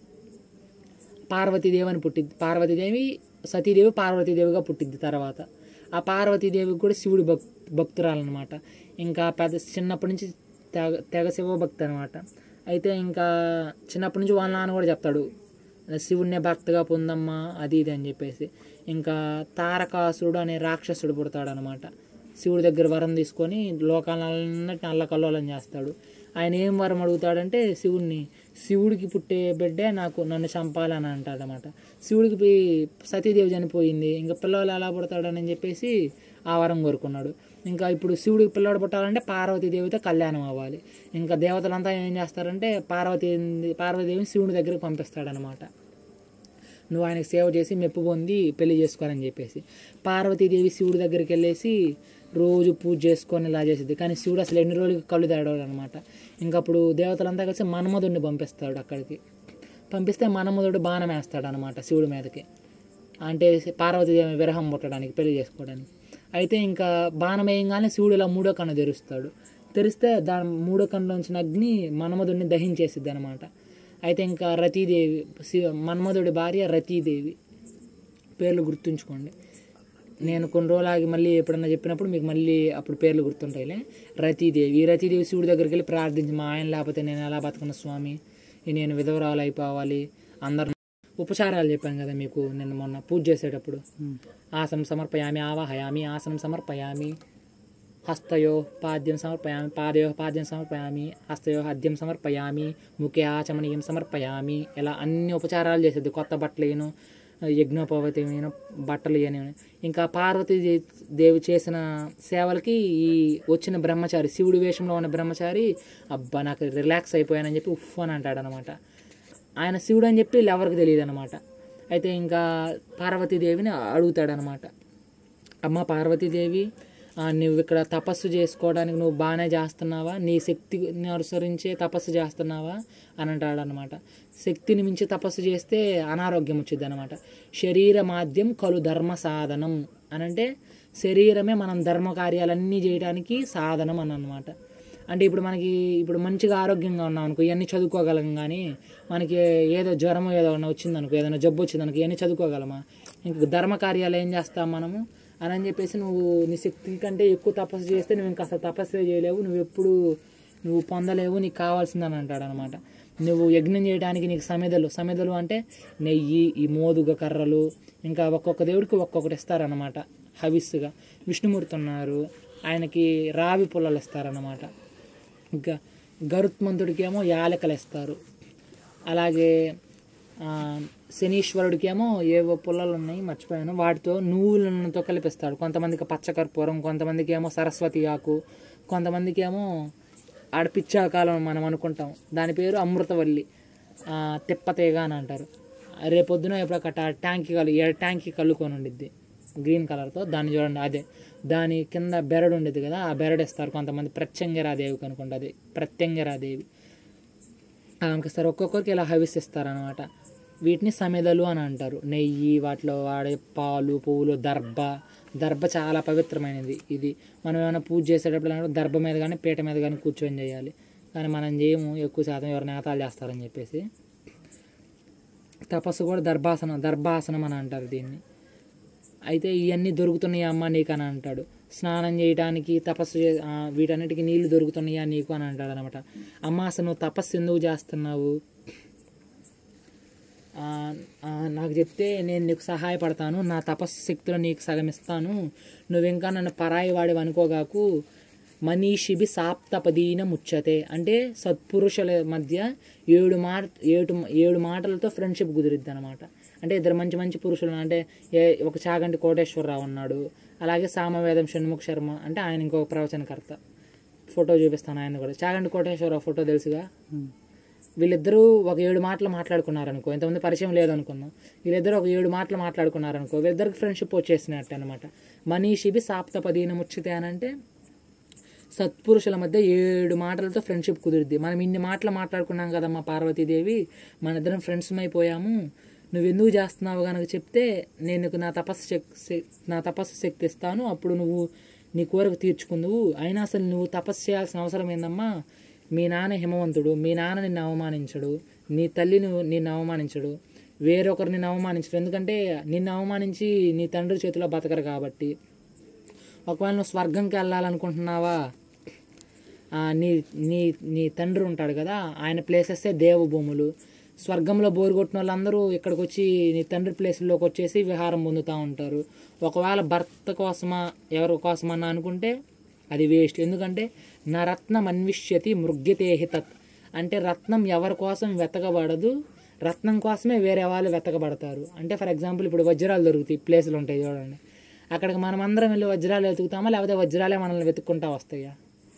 Speaker 1: పార్వతీదేవి అని పుట్టిద్ది. సతీదేవి పార్వతీదేవిగా పుట్టిద్ది తర్వాత. ఆ పార్వతీదేవికి కూడా శివుడు భక్తురాలన్నమాట. ఇంకా చిన్నప్పటి నుంచి తెగ శివభక్తి అనమాట. అయితే ఇంకా చిన్నప్పటి నుంచి వాళ్ళ నాన్న కూడా చెప్తాడు శివుడినే భక్తిగా పొందమ్మా అది ఇది అని చెప్పేసి. ఇంకా తారకాసురుడు అనే రాక్షసుడు పుడతాడు అనమాట. శివుడి దగ్గర వరం తీసుకొని లోకాలన్నిటిని అల్లకల్లోలం చేస్తాడు. ఆయన ఏం వరం అడుగుతాడంటే శివుడికి పుట్టే బిడ్డే నన్ను చంపాలని అంటాడనమాట. శివుడికి సతీదేవి చనిపోయింది, ఇంకా పిల్లలు ఎలా పుడతాడని చెప్పేసి ఆ వరం కోరుకున్నాడు. ఇంకా ఇప్పుడు శివుడికి పిల్లడు పుట్టాలంటే పార్వతీదేవితో కళ్యాణం అవ్వాలి. ఇంకా దేవతలంతా ఏం చేస్తారంటే పార్వతీదేవిని శివుడి దగ్గరికి పంపిస్తాడనమాట. నువ్వు ఆయనకు సేవ చేసి మెప్పు పొంది పెళ్లి చేసుకోవాలని చెప్పేసి. పార్వతీదేవి శివుడి దగ్గరికి వెళ్ళేసి రోజు పూజ చేసుకొని ఇలా చేసేది. కానీ శివుడు అసలు ఎన్ని రోజులకి కళ్ళు తేడాడు అనమాట. ఇంకప్పుడు దేవతలంతా కలిసి మన్మధుడిని పంపిస్తాడు అక్కడికి. పంపిస్తే మన్మధుడు బాణం వేస్తాడు అనమాట శివుడి మీదకి, అంటే పార్వతీదేవి విరహం పుట్టడానికి, పెళ్లి చేసుకోవడానికి. అయితే ఇంకా బాణం వేయంగానే శివుడు ఇలా 3వ కన్ను తెరిస్తే దాని 3వ కన్నులోంచిన అగ్ని మన్మధుడిని దహించేసిద్ది అనమాట. అయితే ఇంకా రతీదేవి, మన్మధుడి భార్య రతీదేవి. పేర్లు గుర్తుంచుకోండి, నేను కొన్ని రోజులు ఆగి మళ్ళీ ఎప్పుడన్నా చెప్పినప్పుడు మీకు మళ్ళీ అప్పుడు పేర్లు గుర్తుంటాయిలే. రతీదేవి. ఈ రతీదేవి శివుడి దగ్గరికి వెళ్ళి ప్రార్థించి, మా ఆయన లేకపోతే నేను ఎలా బతుకున్న స్వామి, నేను విధవరాలు అయిపోవాలి, అందరు ఉపచారాలు చెప్పాను కదా మీకు నేను మొన్న పూజ చేసేటప్పుడు. ఆసనం సమర్పయామి, ఆవాహయామి, ఆసనం సమర్పయామి, హస్తయో పాద్యం సమర్పయామి, పాదయో పాద్యం సమర్పయామి, హస్తయో హద్యం సమర్పయామి, ముఖే ఆచమనీయం సమర్పయామి, ఇలా అన్ని ఉపచారాలు చేసేది. కొత్త బట్టలేను, యజ్ఞోపవతమైన బట్టలు ఇవన్నీ ఉన్నాయి. ఇంకా పార్వతీ దేవి చేసిన సేవలకి ఈ వచ్చిన బ్రహ్మచారి, శివుడి వేషంలో ఉన్న బ్రహ్మచారి, అబ్బా నాకు రిలాక్స్ అయిపోయానని చెప్పి ఉఫ్ అని అంటాడు అనమాట. ఆయన శివుడు అని చెప్పి ఎవరికి తెలియదు అనమాట. అయితే ఇంకా పార్వతీదేవిని అడుగుతాడనమాట, అమ్మ పార్వతీదేవి, నువ్వు ఇక్కడ తపస్సు చేసుకోవడానికి నువ్వు బాగానే చేస్తున్నావా, నీ శక్తిని అనుసరించే తపస్సు చేస్తున్నావా అని అంటాడు అనమాట. శక్తిని మించి తపస్సు చేస్తే అనారోగ్యం వచ్చింది అనమాట. శరీర మాధ్యం కలు ధర్మ సాధనం అని అంటే శరీరమే మనం ధర్మ కార్యాలన్నీ చేయడానికి సాధనం అని అనమాట. అంటే ఇప్పుడు మంచిగా ఆరోగ్యంగా ఉన్నాం అనుకో, ఇవన్నీ చదువుకోగలం. కానీ మనకి ఏదో జ్వరం ఏదో వచ్చిందనుకో, ఏదైనా జబ్బు వచ్చిందనుకో, ఇవన్నీ చదువుకోగలమా? ఇంక ధర్మ కార్యాలు ఏం చేస్తాం మనము అని చెప్పేసి, నువ్వు నీ శక్తి కంటే ఎక్కువ తపస్సు చేస్తే నువ్వు ఇంకా అసలు తపస్సే చేయలేవు, నువ్వు పొందలేవు, నీకు కావాల్సిందని అంటాడు అనమాట. నువ్వు యజ్ఞం చేయడానికి నీకు సమిధలు అంటే నెయ్యి, ఈ మోదుగ కర్రలు, ఇంకా ఒక్కొక్క దేవుడికి ఒక్కొక్కటి ఇస్తారనమాట హవిస్సుగా. విష్ణుమూర్తి ఉన్నారు, ఆయనకి రావి పుల్లలు ఇస్తారనమాట. ఇంకా గరుత్మంతుడికి ఏమో యాలకలు ఇస్తారు. అలాగే శనీశ్వరుడికి ఏమో ఏవో పుల్లలు ఉన్నాయి మర్చిపోయాను, వాటితో నువ్వులతో కలిపిస్తాడు. కొంతమందికి పచ్చకర్పూరం, కొంతమందికి ఏమో సరస్వతి ఆకు, కొంతమందికి ఏమో ఆడపిచ్చాకాలం మనం అనుకుంటాం, దాని పేరు అమృతవల్లి, తిప్పతీగ అని అంటారు. రేపొద్దున ఎప్పుడొక ట్యాంకీ కలుకొని ఉండిద్ది గ్రీన్ కలర్తో, దాన్ని చూడండి, అదే దాని కింద బెరడు ఉండేది కదా, ఆ బెరడు ఇస్తారు కొంతమంది. ప్రత్యంగిరాదేవికి అనుకుంటా, అది ప్రత్యంగిరాదేవి ఆమెకిస్తారు. ఒక్కొక్కరికి ఇలా హవిస్సిస్తారనమాట. వీటిని సమిధలు అని అంటారు. నెయ్యి, వాటిలో వాడే పాలు, పువ్వులు, దర్భ చాలా పవిత్రమైనది. ఇది మనం ఏమైనా పూజ చేసేటప్పుడు దర్భ మీద కానీ పీట మీద కానీ కూర్చొని చేయాలి. కానీ మనం చేయము, ఎక్కువ శాతం ఎవరు నేతాలు చేస్తారని చెప్పేసి. తపస్సు కూడా దర్భాసనం అని అంటారు దీన్ని. అయితే ఇవన్నీ దొరుకుతున్నాయి అమ్మ నీకు అని అంటాడు. స్నానం చేయడానికి, తపస్సు వీటన్నిటికీ నీళ్లు దొరుకుతున్నాయా నీకు అని అంటాడు అనమాట. అమ్మ అసలు నువ్వు తపస్సు ఎందుకు చేస్తున్నావు, నాకు చెప్తే నేను నీకు సహాయపడతాను, నా తపస్సు శక్తిలో నీకు సగం ఇస్తాను, నువ్వు ఇంకా నన్ను పరాయి వాడివి అనుకోగాకు. మనీషిబి సాప్తపదీన ముచ్చతే అంటే సత్పురుషుల మధ్య 7 మాటలతో ఫ్రెండ్షిప్ కుదిరిద్ది అనమాట. అంటే ఇద్దరు మంచి పురుషులు, అంటే ఒక చాగంటి కోటేశ్వరరావు ఉన్నాడు, అలాగే సామవేదం షణ్ముఖ శర్మ అంటే ఆయన ఇంకొక ప్రవచనకర్త, ఫోటో చూపిస్తాను ఆయన కూడా. చాగంటి కోటేశ్వరరావు ఫోటో తెలుసుగా. వీళ్ళిద్దరూ ఒక 7 మాటలు మాట్లాడుకున్నారనుకో, ఇంతమంది పరిచయం లేదనుకున్నాం, వీళ్ళిద్దరూ ఒక 7 మాటలు మాట్లాడుకున్నారనుకో, వీళ్ళిద్దరికి ఫ్రెండ్షిప్ వచ్చేసినట్టు అనమాట. మనీషిబి సాప్తపదీన ముచ్చతే అని అంటే సత్పురుషుల మధ్య 7 మాటలతో ఫ్రెండ్షిప్ కుదిరిద్ది. మనం ఇన్ని మాటలు మాట్లాడుకున్నాం కదమ్మా పార్వతీదేవి, మన ఇద్దరం ఫ్రెండ్స్ అయిపోయాము, నువ్వెందుకు చేస్తున్నావు కనుక చెప్తే నేను నీకు నా తపస్సు శక్తి ఇస్తాను, అప్పుడు నువ్వు నీ కోరిక తీర్చుకుందువు. అయినా అసలు నువ్వు తపస్సు చేయాల్సిన అవసరం ఏందమ్మా? మీ నాన్న హిమవంతుడు, మీ నాన్న నిన్ను అవమానించడు, నీ తల్లి నిన్ను అవమానించడు, వేరొకరు నిన్ను అవమానించడు. ఎందుకంటే నిన్ను అవమానించి నీ తండ్రి చేతిలో బతకరు కాబట్టి. ఒకవేళ నువ్వు స్వర్గంకి వెళ్ళాలనుకుంటున్నావా, నీ తండ్రి ఉంటాడు కదా, ఆయన ప్లేసెస్సే దేవభూములు. స్వర్గంలో బోరు కొట్టిన వాళ్ళందరూ ఇక్కడికి వచ్చి నీ తండ్రి ప్లేసుల్లోకి వచ్చేసి విహారం పొందుతూ ఉంటారు. ఒకవేళ భర్త కోసమా ఎవరి కోసమన్నా అనుకుంటే అది వేస్ట్. ఎందుకంటే నా రత్నం అన్విష్యతి మృగ్యతేహి తత్ అంటే రత్నం ఎవరి కోసం వెతకబడదు, రత్నం కోసమే వేరే వాళ్ళు వెతకబడతారు. అంటే ఫర్ ఎగ్జాంపుల్ ఇప్పుడు వజ్రాలు దొరుకుతాయి, ప్లేసులు ఉంటాయి చూడండి, అక్కడికి మనం అందరం వెళ్ళి వజ్రాలు వెతుకుతామా, లేకపోతే వజ్రాలే మనల్ని వెతుక్కుంటా వస్తాయా?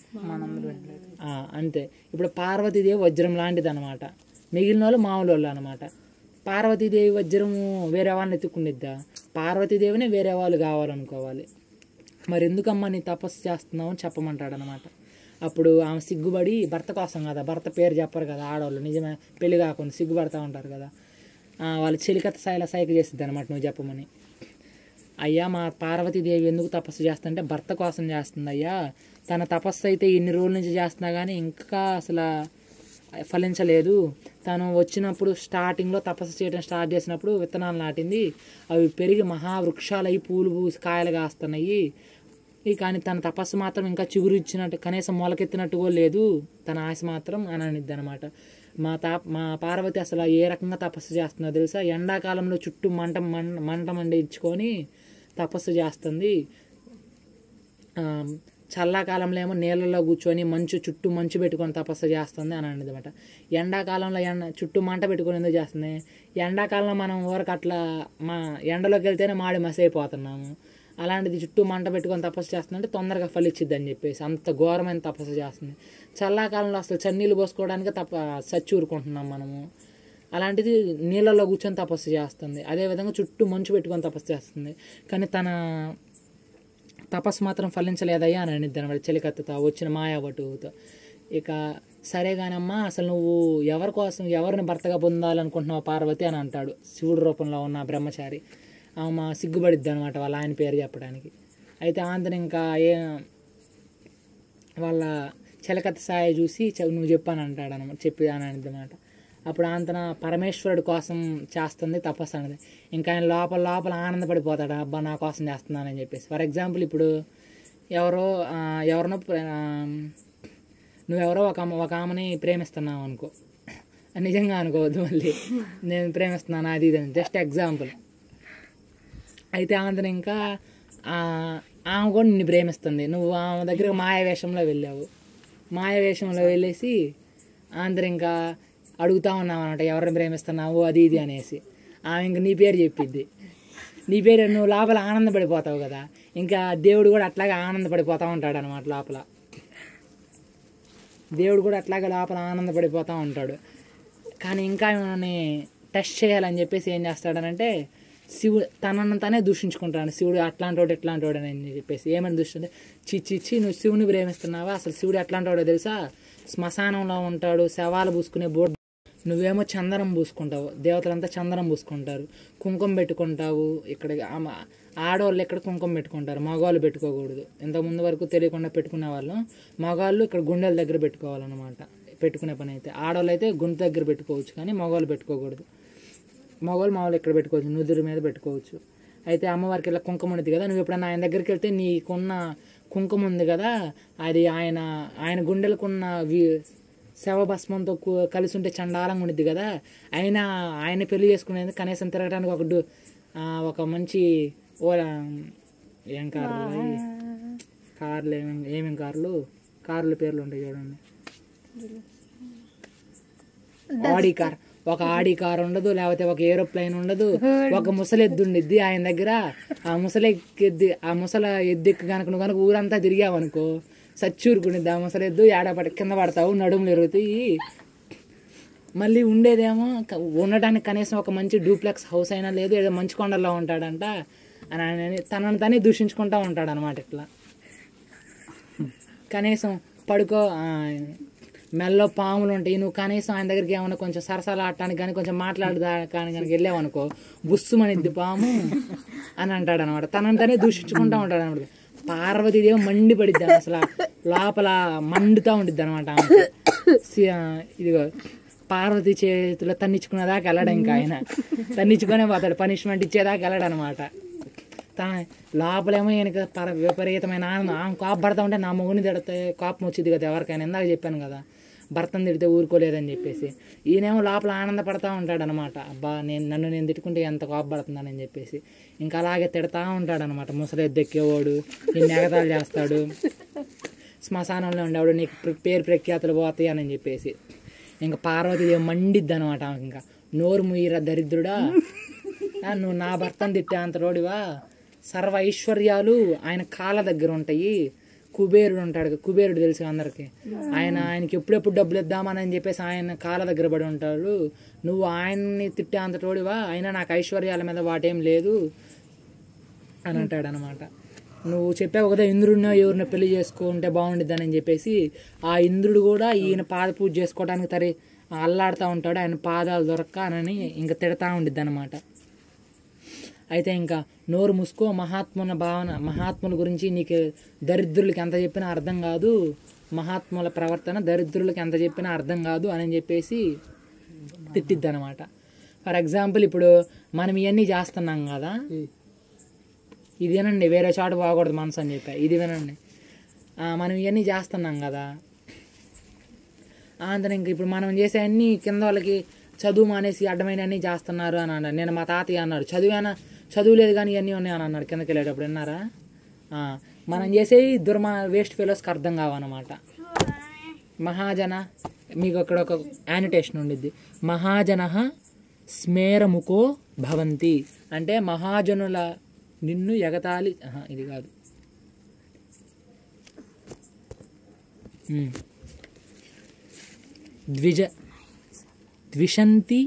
Speaker 1: అంతే. ఇప్పుడు పార్వతీదేవి వజ్రం లాంటిది అనమాట, మిగిలిన వాళ్ళు మామూలు వాళ్ళు అనమాట. పార్వతీదేవి వజ్రము వేరే వాళ్ళని ఎత్తుకుండిద్దా? పార్వతీదేవినే వేరే వాళ్ళు కావాలనుకోవాలి. మరి ఎందుకమ్మా నీ తపస్సు చేస్తున్నావు అని చెప్పమంటాడు అనమాట. అప్పుడు ఆమె సిగ్గుపడి, భర్త కోసం కదా, భర్త పేరు చెప్పరు కదా ఆడవాళ్ళు, నిజమే పెళ్లి కాకుండా సిగ్గుపడతా ఉంటారు కదా, వాళ్ళు చెలికత్త స్థాయిలో సైకిల్ చేసిద్ది అనమాట నువ్వు చెప్పమని. అయ్యా మా పార్వతీదేవి ఎందుకు తపస్సు చేస్తుందంటే భర్త కోసం చేస్తుంది అయ్యా. తన తపస్సు అయితే ఇన్ని రోజుల నుంచి చేస్తున్నా కానీ ఇంకా అసలు ఫలించలేదు. తను వచ్చినప్పుడు స్టార్టింగ్లో తపస్సు చేయడం స్టార్ట్ చేసినప్పుడు విత్తనాలు నాటింది, అవి పెరిగి మహావృక్షాలయ్యి పూలు పూసి కాయలు కాస్తున్నాయి. కానీ తన తపస్సు మాత్రం ఇంకా చిగురు ఇచ్చినట్టు, కనీసం మొలకెత్తినట్టు కూడా లేదు తన ఆశ మాత్రం అని అనిద్ది అనమాట. మా పార్వతి అసలు ఏ రకంగా తపస్సు చేస్తుందో తెలుసా? ఎండాకాలంలో చుట్టూ మంట మండించుకొని తపస్సు చేస్తుంది. చల్లాకాలంలో ఏమో నీళ్ళలో కూర్చొని చుట్టూ మంచు పెట్టుకొని తపస్సు చేస్తుంది అని అనమాట. ఎండాకాలంలో చుట్టూ మంట పెట్టుకొని ఎందుకు చేస్తుంది? ఎండాకాలంలో మనం ఊరకు అట్లా ఎండలోకి వెళ్తేనే మాడి మసైపోతున్నాము. అలాంటిది చుట్టూ మంట పెట్టుకొని తపస్సు చేస్తుందంటే తొందరగా ఫలిచ్చిద్ది అని చెప్పేసి అంత ఘోరమైన తపస్సు చేస్తుంది. చల్లాకాలంలో అసలు చన్నీళ్ళు పోసుకోవడానికి చచ్చి ఊరుకుంటున్నాం మనము. అలాంటిది నీళ్ళలో కూర్చొని తపస్సు చేస్తుంది. అదేవిధంగా చుట్టూ మంచు పెట్టుకొని తపస్సు చేస్తుంది. కానీ తన తపస్సు మాత్రం ఫలించలేదయ్యా అని అనిద్ది అనమాట చెలికత్తతో వచ్చిన మాయావటుతో. ఇక సరే కానమ్మా, అసలు నువ్వు ఎవరిని భర్తగా పొందాలనుకుంటున్నావు పార్వతి అని అంటాడు శివుడు రూపంలో ఉన్న బ్రహ్మచారి. ఆమె సిగ్గుపడిద్ది అనమాట వాళ్ళ ఆయన పేరు చెప్పడానికి. అయితే ఆంతని ఇంకా వాళ్ళ చెలకత్త సాయి చూసి నువ్వు చెప్పాను అంటాడు అనమాట, చెప్పి అని అనిద్దన్నమాట. అప్పుడు ఆంతన పరమేశ్వరుడు కోసం చేస్తుంది తపస్సు అనేది. ఇంకా ఆయన లోపల ఆనందపడిపోతాడు, అబ్బా నా కోసం చేస్తున్నానని చెప్పేసి. ఫర్ ఎగ్జాంపుల్ ఇప్పుడు ఎవరినో నువ్వెవరో ఒక ఆమెని ప్రేమిస్తున్నావు అనుకో, నిజంగా అనుకోవద్దు మళ్ళీ, నేను ప్రేమిస్తున్నాను అది ఇది అని జస్ట్ ఎగ్జాంపుల్. అయితే ఆంతన ఇంకా ఆమె కూడా నిన్ను ప్రేమిస్తుంది. నువ్వు ఆమె దగ్గర మాయావేషంలో వెళ్ళావు. మాయావేషంలో వెళ్ళేసి ఆంతన ఇంకా అడుగుతా ఉన్నావు అనమాట, ఎవరిని ప్రేమిస్తున్నావు అది ఇది అనేసి. ఆమె ఇంక నీ పేరు చెప్పిద్ది. నీ పేరు నువ్వు లోపల ఆనందపడిపోతావు కదా, ఇంకా దేవుడు కూడా అట్లాగే ఆనందపడిపోతూ ఉంటాడు అనమాట. దేవుడు కూడా అట్లాగే లోపల ఆనందపడిపోతూ ఉంటాడు. కానీ ఇంకా ఏమని టెస్ట్ చేయాలని చెప్పేసి ఏం చేస్తాడనంటే శివుడు తనను తానే దూషించుకుంటాడు. శివుడు అట్లాంటోడు ఎట్లాంటోడు అని చెప్పేసి ఏమని దూషించే, చిచ్చి నువ్వు శివుని ప్రేమిస్తున్నావా, అసలు శివుడు ఎట్లాంటోడో తెలుసా, శ్మశానంలో ఉంటాడు, శవాలు పూసుకునే బోర్డు, నువ్వేమో చందనం పూసుకుంటావు, దేవతలంతా చందనం పూసుకుంటారు, కుంకుమ పెట్టుకుంటావు. ఇక్కడ ఆడవాళ్ళు ఇక్కడ కుంకుమ పెట్టుకుంటారు, మగవాళ్ళు పెట్టుకోకూడదు. ఇంతకుముందు వరకు తెలియకుండా పెట్టుకునే వాళ్ళు, మగవాళ్ళు ఇక్కడ గుండెల దగ్గర పెట్టుకోవాలన్నమాట పెట్టుకునే పని. అయితే ఆడవాళ్ళు అయితే గుండె దగ్గర పెట్టుకోవచ్చు, కానీ మగవాళ్ళు పెట్టుకోకూడదు. మగవాళ్ళు ఇక్కడ పెట్టుకోవచ్చు, నుదురు మీద పెట్టుకోవచ్చు. అయితే అమ్మవారికి ఇలా కుంకుమ ఉంది కదా, నువ్వు ఎప్పుడన్నా ఆయన దగ్గరికి వెళ్తే నీకున్న కుంకుమ ఉంది కదా, అది ఆయన గుండెలకున్న శవభస్మంతో కలిసి ఉంటే చండాలంగా ఉండిద్ది కదా, ఆయన పెళ్లి చేసుకునేది కనీసం తిరగడానికి ఒక మంచి ఏం కార్లు ఏమేమి కార్లు పేర్లు ఉంటాయి చూడండి. ఒక ఆడి కార్ ఉండదు, లేకపోతే ఒక ఏరోప్లేన్ ఉండదు, ఒక ముసలెద్దు ఉండిద్ది ఆయన దగ్గర. ఆ ముసల ఎద్దు కనుక ఊరంతా తిరిగావనుకో సచ్చూరుకునిద్ది ఆ ముసలెద్దు. కింద పడతావు, నడుములు ఎరుగుతాయి. మళ్ళీ ఉండేదేమో ఉండటానికి కనీసం ఒక మంచి డూప్లెక్స్ హౌస్ అయినా లేదు, ఏదో మంచి కొండల్లో ఉంటాడంట అని తనను తనే దూషించుకుంటూ ఉంటాడు అనమాట. ఇట్లా కనీసం మెల్లో పాములు ఉంటాయి, నువ్వు కనీసం ఆయన దగ్గరికి ఏమన్నా కొంచెం సరసాలు ఆడటానికి కానీ కొంచెం మాట్లాడడానికి కానీ వెళ్ళావనుకో బుస్సుమనిద్ది పాము అని అంటాడు అనమాట. తనను తనే దూషించుకుంటూ ఉంటాడు అనమాట. పార్వతీదేవి మండిపడిద్ది, అసలు లోపల మండుతూ ఉండిద్ది అనమాట. ఇదిగో పార్వతి చేతిలో తన్నించుకునేదాకా వెళ్ళడం, ఇంకా ఆయన తన్నించుకునే పోతాడు, పనిష్మెంట్ ఇచ్చేదాకా వెళ్ళాడు అనమాట. లోపలేమో ఈయనకి విపరీతమైన ఆనందం. ఆమె కోపపడతా ఉంటే నా మొగుని తిడితే కోపం వచ్చింది కదా ఎవరికైనా, ఇందాక చెప్పాను కదా భర్తను తిడితే ఊరుకోలేదని చెప్పేసి. ఈయనేమో లోపల ఆనందపడతా ఉంటాడు అనమాట, అబ్బా నన్ను నేను తిట్టుకుంటే ఎంత కోపపడుతున్నానని చెప్పేసి. ఇంకా అలాగే తిడతా ఉంటాడు అనమాట. ముసలెద్దెక్కేవాడు నిన్ను ఎగతాలు చేస్తాడు, శ్మశానంలో ఉండేవాడు నీకు పేరు ప్రఖ్యాతులు పోతాయి అని చెప్పేసి. ఇంకా పార్వతీదేవి మండిద్ది అనమాట ఆమెకి. ఇంకా నోరు ముయ్యిరా దరిద్రుడా, నువ్వు నా భర్తను తిట్టే అంత రోడివా, సర్వ ఐశ్వర్యాలు ఆయన కాళ్ళ దగ్గర ఉంటాయి. కుబేరుడు ఉంటాడు, కుబేరుడు తెలుసు అందరికి, ఆయనకి ఎప్పుడెప్పుడు డబ్బులు ఇద్దామని చెప్పేసి ఆయన కాళ్ళ దగ్గర పడి ఉంటాడు. నువ్వు ఆయన్ని తిట్టే అంత రోడివా, అయినా నాకు ఐశ్వర్యాల మీద వాటేం లేదు అని అంటాడు అనమాట. నువ్వు చెప్పావు కదా ఇంద్రుడినో ఎవరినో పెళ్లి చేసుకుంటే బాగుండిద్దని చెప్పేసి, ఆ ఇంద్రుడు కూడా ఈయన పాద పూజ చేసుకోవడానికి అల్లాడుతూ ఉంటాడు, ఆయన పాదాలు దొరక్క అని ఇంకా తిడతా ఉండిద్ది అనమాట. అయితే ఇంకా నోరు మూసుకో, మహాత్ముల గురించి నీకు దరిద్రులకి ఎంత చెప్పినా అర్థం కాదు, మహాత్ముల ప్రవర్తన దరిద్రులకి ఎంత చెప్పినా అర్థం కాదు అని చెప్పేసి తిట్టిద్ది అనమాట. ఫర్ ఎగ్జాంపుల్ ఇప్పుడు మనం ఇవన్నీ చేస్తున్నాం కదా, ఇది వినండి, వేరే చోట పోకూడదు మనసు అని చెప్పా, ఇది వినండి. మనం ఇవన్నీ చేస్తున్నాం కదా, అందులో ఇంక ఇప్పుడు మనం చేసే అన్నీ కింద వాళ్ళకి చదువు మానేసి అడ్డమైన అన్నీ చేస్తున్నారు అని అన్నాడు. నేను మా తాతయ్య అన్నాడు, చదువు లేదు కానీ ఇవన్నీ ఉన్నాయి అని అన్నాడు కిందకి వెళ్ళేటప్పుడు, విన్నారా? మనం చేసే వేస్ట్ ఫెలోస్కి అర్థం కావన్నమాట. మహాజన మీకు అక్కడ ఒక యానిటేషన్ ఉండిద్ది, మహాజన స్మేరముఖో భవంతి అంటే మహాజనుల నిన్ను ఎగతాళి, ఇది కాదు, ద్విషంతి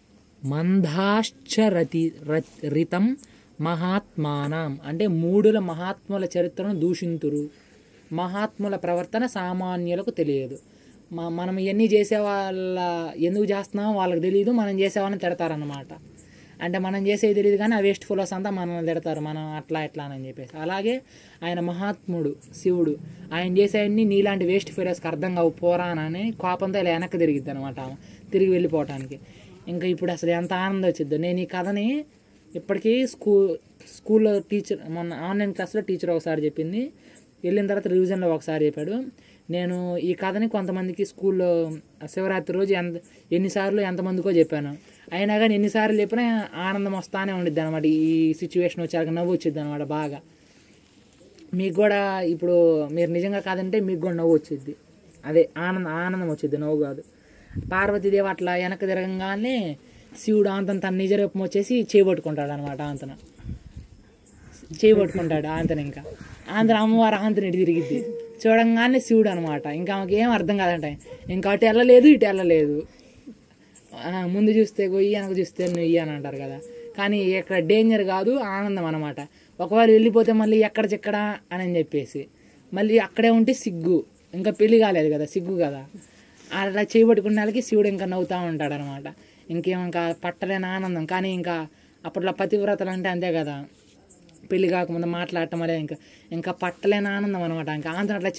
Speaker 1: మందాశ్చరితం మహాత్మానం అంటే మూడుల మహాత్ముల చరిత్రను దూషింతురు. మహాత్ముల ప్రవర్తన సామాన్యులకు తెలియదు. మనం ఎన్ని చేసే వాళ్ళ ఎందుకు చేస్తున్నామో వాళ్ళకి తెలియదు, మనం చేసేవాళ్ళని తిడతారన్నమాట. అంటే మనం చేసేది తెలియదు కానీ ఆ వేస్ట్ ఫెలోస్ అంతా మనల్ని తిడతారు, మనం అట్లా ఎట్లా అని చెప్పేసి. అలాగే ఆయన మహాత్ముడు శివుడు, ఆయన చేసేవన్నీ నీలాంటి వేస్ట్ ఫెలోస్కి అర్థం కావు పోరానని కోపంతో ఇలా వెనక్కి తిరిగిద్ది అనమాట, తిరిగి వెళ్ళిపోవటానికి. ఇంకా ఇప్పుడు అసలు ఎంత ఆనందం వచ్చిద్దో. నేను ఈ కథని ఇప్పటికీ స్కూల్లో టీచర్, మొన్న ఆన్లైన్ క్లాస్లో టీచర్ ఒకసారి చెప్పింది, వెళ్ళిన తర్వాత రివిజన్లో ఒకసారి చెప్పాడు. నేను ఈ కథని కొంతమందికి స్కూల్లో శివరాత్రి రోజు ఎన్నిసార్లు ఎంతమందికో చెప్పాను. అయినా కానీ ఎన్నిసార్లు చెప్పినా ఆనందం వస్తానే ఉండిద్ది అనమాట. ఈ సిచ్యువేషన్ వచ్చాక నవ్వు వచ్చిద్ది అనమాట బాగా. మీకు కూడా ఇప్పుడు మీరు నిజంగా కాదంటే మీకు కూడా నవ్వు వచ్చిద్ది, అదే ఆనందం వచ్చిద్ది, నవ్వు కాదు. పార్వతీదేవి అట్లా వెనక్కి తిరగంగానే శివుడు ఆంతను తన నిజ రూపం వచ్చేసి చేయబట్టుకుంటాడు అనమాట. ఆంతను చేయబట్టుకుంటాడు ఇంకా ఆంతను అమ్మవారు ఆంతను ఇటు తిరిగిద్ది. చూడంగానే శివుడు అనమాట. ఇంకా ఆమెకి ఏం అర్థం కాదంట, ఇంకా అటు వెళ్ళలేదు ఇటు వెళ్ళలేదు. ముందు చూస్తే గొయ్యి వెనక చూస్తే నుయ్యి అని అంటారు కదా. కానీ ఇక్కడ డేంజర్ కాదు, ఆనందం అనమాట. ఒకవేళ వెళ్ళిపోతే మళ్ళీ ఎక్కడ చిక్కడ అని చెప్పేసి మళ్ళీ అక్కడే ఉంటే సిగ్గు, ఇంకా పెళ్లి కాలేదు కదా, సిగ్గు కదా. అలా చేయబట్టుకునే వాళ్ళకి శివుడు ఇంకా నవ్వుతూ ఉంటాడు అనమాట. ఇంకా పట్టలేని ఆనందం. కానీ ఇంకా అప్పట్లో పతివ్రతలు అంటే అంతే కదా, పెళ్లి కాకముందు మాట్లాడటం అదే ఇంకా పట్టలేని ఆనందం అనమాట. ఇంకా ఆంతను అట్లా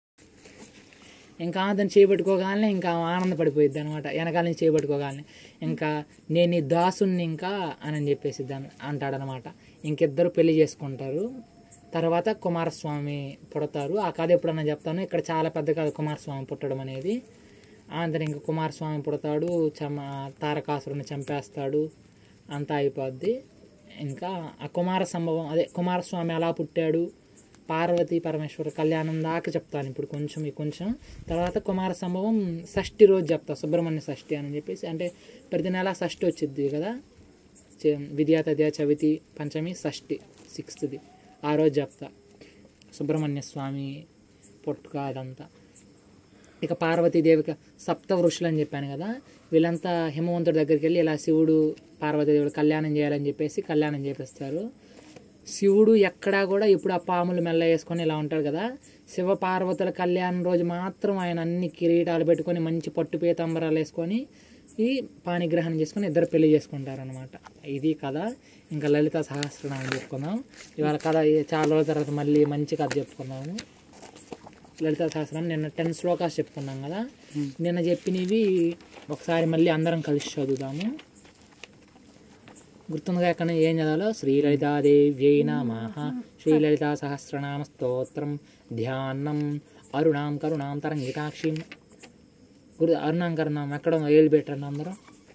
Speaker 1: ఆంతను చేయబట్టుకోగానే ఇంకా ఆనందపడిపోయిద్ది అనమాట. వెనకాల నుంచి చేయబట్టుకోగానే ఇంకా నేను ఈ దాసుని ఇంకా అని చెప్పేసి అంటాడనమాట. ఇంకిద్దరు పెళ్లి చేసుకుంటారు. తర్వాత కుమారస్వామి పుడతారు. ఆ కథ ఎప్పుడన్నా చెప్తాను, ఇక్కడ చాలా పెద్ద కథ కుమారస్వామి పుట్టడం అనేది. ఆంతను ఇంకా కుమారస్వామి పుడతాడు, తారకాసురుని చంపేస్తాడు, అంతా అయిపోద్ది. ఇంకా ఆ కుమార సంభవం, అదే కుమారస్వామి ఎలా పుట్టాడు, పార్వతీ పరమేశ్వర కళ్యాణం దాకా చెప్తాను ఇప్పుడు కొంచెం. తర్వాత కుమార సంభవం షష్ఠి రోజు చెప్తా, సుబ్రహ్మణ్య షష్ఠి అని చెప్పేసి. అంటే ప్రతి నెల షష్ఠి వచ్చిద్ది కదా, విద్యా తద్యా చవితి పంచమి షష్ఠి 6th ఆ రోజు చెప్తా సుబ్రహ్మణ్య స్వామి పుట్టుక అదంతా. ఇక పార్వతీదేవికి సప్త వృషులు అని చెప్పాను కదా, వీళ్ళంతా హిమవంతుడి దగ్గరికి వెళ్ళి ఇలా శివుడు పార్వతీదేవుడు కళ్యాణం చేయాలని చెప్పేసి కళ్యాణం చేపిస్తారు. శివుడు ఎక్కడా కూడా ఇప్పుడు ఆ పాములు మెల్ల వేసుకొని ఇలా ఉంటాడు కదా, శివ పార్వతుల కళ్యాణం రోజు మాత్రం ఆయన అన్ని కిరీటాలు పెట్టుకొని మంచి పట్టు పీతాంబరాలు వేసుకొని ఈ పాణిగ్రహణం చేసుకొని ఇద్దరు పెళ్లి చేసుకుంటారు అనమాట. ఇది కథ. ఇంకా లలితా సహస్రనామం చెప్పుకుందాం ఇవాళ. కథ చాలా రోజుల తర్వాత మళ్ళీ మంచి కథ చెప్పుకుందాము. లలితా సహస్రనామం నిన్న 10 శ్లోకాలు చెప్పుకున్నాం కదా, నిన్న చెప్పినవి ఒకసారి మళ్ళీ అందరం కలిసి చదువుదాము. గుర్తుందిగా ఎక్కడ ఏం చదవాలో? శ్రీలలితాదేవ్యై నమః. శ్రీలలితా సహస్రనామ స్తోత్రం ధ్యానం అరుణాం కరుణాం తరంగితాక్షిం. అరుణాం కరుణాం ఎక్కడ ఏళ్ళు పెట్టండి అందరూ.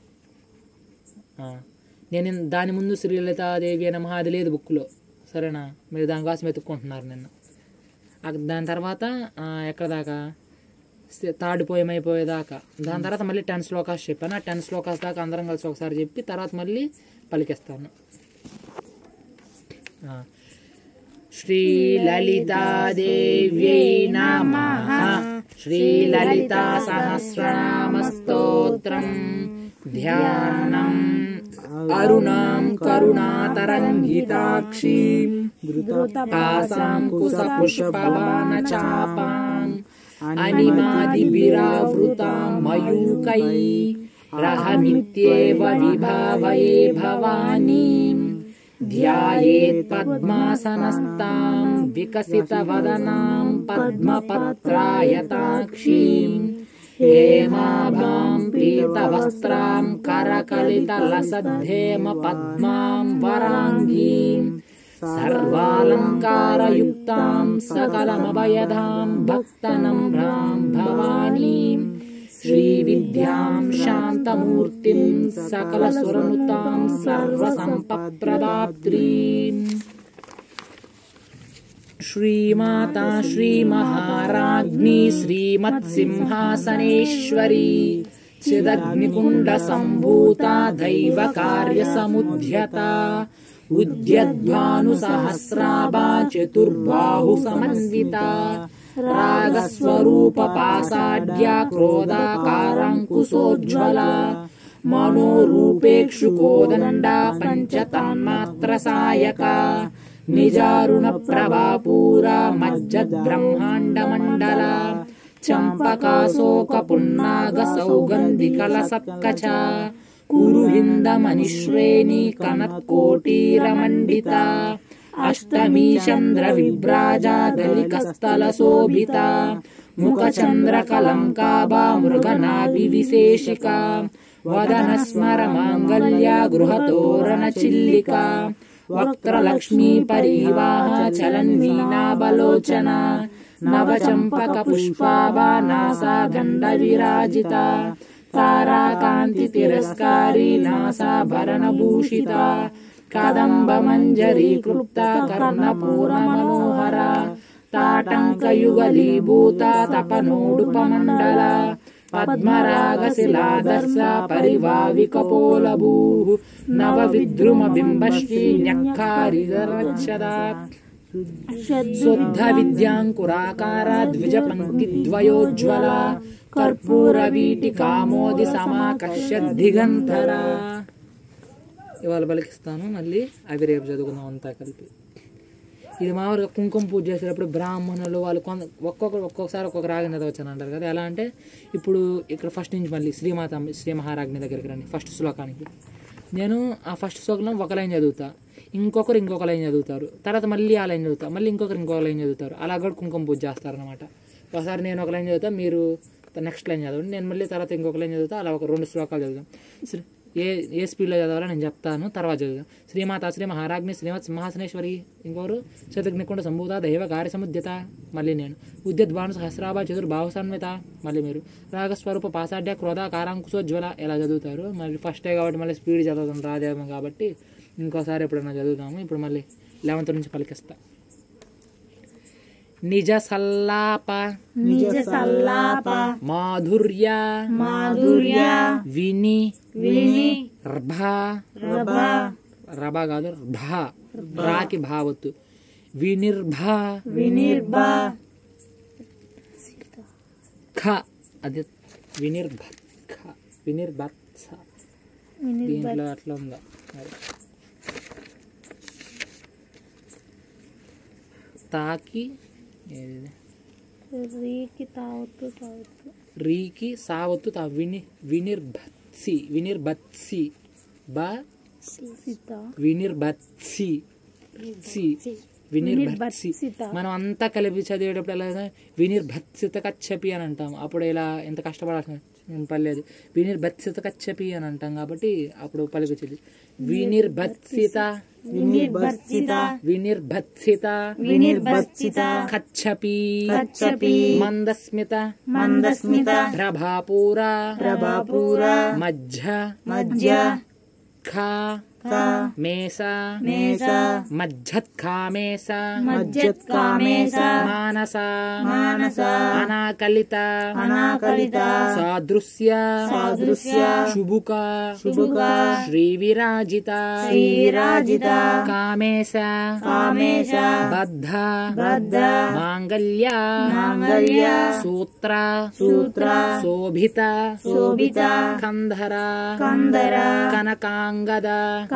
Speaker 1: నేను దాని ముందు శ్రీలలితాదేవి నమః అది లేదు బుక్లో, సరేనా? మీరు దానికోసం వెతుక్కుంటున్నారు నిన్న. దాని తర్వాత ఎక్కడ దాకా? తాడిపోయేదాకా. దాని తర్వాత మళ్ళీ 10 శ్లోకాలు చెప్పాను. ఆ 10 శ్లోకాస్ దాకా అందరం కలిసి ఒకసారి చెప్పి తర్వాత మళ్ళీ పలికిస్తాను. శ్రీలలితాదేవ్యై నమః. శ్రీలలితా సహస్రనామ స్తోత్రం ధ్యానం అరుణాం కరుణాతరంగితాక్షీం ధృతాసాం కుశపుష్పబాణ చాపాం అనిమాదిభిరావృతాం మయూకై రహమిత్యేవ విభావయే భవానీం ధ్యాయేత్ పద్మాసనస్తాం వికసితవదనాం పద్మపత్రాయతాక్షీం హేమాభాం పీతవస్త్రాం కరకలితలసద్ధేమ పద్మాం వరాంగీం సర్వాలంకారయుక్తాం సకలమభయదాం భక్తనమ్రాం భవానీం శ్రీవిద్యాం శాంతమూర్తిం సకలసురనుతాం సర్వసంపత్ప్రదాత్రీం श्रीमाता श्रीमहाराज्ञी श्रीमत्सिंहासनेश्वरी चिदग्निकुण्ड सम्भूता दैवकार्यसमुद्यता उद्यद्भानुसहस्राभा चतुर्बाहु समन्विता रागस्वरूपपासाढ्या क्रोधाकाराङ्कुशोज्ज्वला मनोरूपेक्षुकोदण्डा पञ्चतन्मात्रसायका निजारुणप्रभापूरा मज्जद्ब्रह्माण्डमण्डला चम्पकाशोकपुन्नागसौगन्धिकलसत्कचा कुरुहिन्दमनिश्रेणी कनत्कोटीरमण्डिता अष्टमी चन्द्रविभ्राजा दलिकस्थलशोभिता मुखचन्द्रकलङ्काभा मृगनाभिविशेषिका वदनस्मरमाङ्गल्या गृहतोरणचिल्लिका वक्त्रलक्ष्मी परिवाह चलन्वीणाबलोचना नवचम्पकपुष्पाभा नासा दण्डविराजिता ताराकान्तितिरस्कारी नासाभरणभूषिता कदम्बमञ्जरी क्लुप्ता कर्णपूर्णमनोहरा ताटङ्कयुगलीभूता तपनोडुपमण्डला पद्मरागशिलादर्श परिभाविकपोलभूः नवविद्रुमबिम्बश्री न्यक्कारिदरच्छदा शुद्धविद्याङ्कुराकारा द्विजपङ्क्तिद्वयोज्ज्वला कर्पूरवीटिकामोदि समाकर्ष्यद्दिगन्धरा ఇవాళ పలికిస్తాను మళ్ళీ అవి రేపు చదువుకుందాం అంతా కలిపి. ఇది మామూలుగా కుంకుమ పూజ చేసేటప్పుడు బ్రాహ్మణులు వాళ్ళు ఒక్కొక్కసారి ఒక్కొక్క రాగం చదవచ్చని అంటారు కదా. ఎలా అంటే ఇప్పుడు ఇక్కడ ఫస్ట్ నుంచి మళ్ళీ శ్రీ మహారాజ్ఞి దగ్గరికి రండి. ఫస్ట్ శ్లోకానికి నేను ఆ ఫస్ట్ శ్లోకంలో ఒక లైన్ చదువుతా, ఇంకొక లైన్ చదువుతారు, తర్వాత మళ్ళీ ఆ లైన్ చదువుతా, మళ్ళీ ఇంకొక లైన్ చదువుతారు. అలా కూడా కుంకుమ పూజ చేస్తారనమాట. ఒకసారి నేను ఒక లైన్ చదువుతా, మీరు నెక్స్ట్ లైన్ చదవండి, నేను మళ్ళీ తర్వాత ఇంకొక లైన్ చదువుతా. అలా ఒక 2 శ్లోకాలు చదువుతాం. ఏ స్పీడ్లో చదవాలో నేను చెప్తాను, తర్వాత చదువుతాం. శ్రీమాత శ్రీ మహారాజ్ఞి శ్రీమత్ సింహాసనేశ్వరి, ఇంకొకరు చతుర్గ్నికుండ సంభూత దైవ కార్యసముద్యత, మళ్ళీ నేను ఉద్యద్భాను సహస్రాభా చతుర్బాహుసన్విత, మళ్ళీ మీరు రాగస్వరూప పాసాఢ్య క్రోధాకారాంకుశోజ్వల ఎలా చదువుతారు. మళ్ళీ ఫస్టే కాబట్టి మళ్ళీ స్పీడ్ చదువుతాం రాదేమో కాబట్టి ఇంకోసారి ఎప్పుడైనా చదువుతాము. ఇప్పుడు మళ్ళీ 11th నుంచి పలికిస్తా. నిజ సల్లాప మాధుర్య విని రభా కాదు రాకి భావత్తు వినిర్భా ఖ అది వినిర్భత్స దీంట్లో అట్లా ఉందా. తాకి రీకి సావత్తు తా వినిర్భత్సి మనం అంతా కలిపి చదివేటప్పుడు ఎలా వినిర్భత్సిత కచ్చపి అని అంటాం. అప్పుడు ఇలా ఎంత కష్టపడాల్సిన పర్లేదు. వినిర్భత్సిత కచ్చపి అని అంటాం కాబట్టి అప్పుడు పలికొచ్చేది వినిర్భత్సిత కచ్చపి మందస్మిత ప్రభాపూర మధ్య ఖా మేస మజ్జత్కామేస మానస అనాకలిత సాదృశ్య శుభుక శ్రీవిరాజిత కామేశ బద్ధ మాంగళ్య సూత్ర శోభిత కంధర కనకాంగద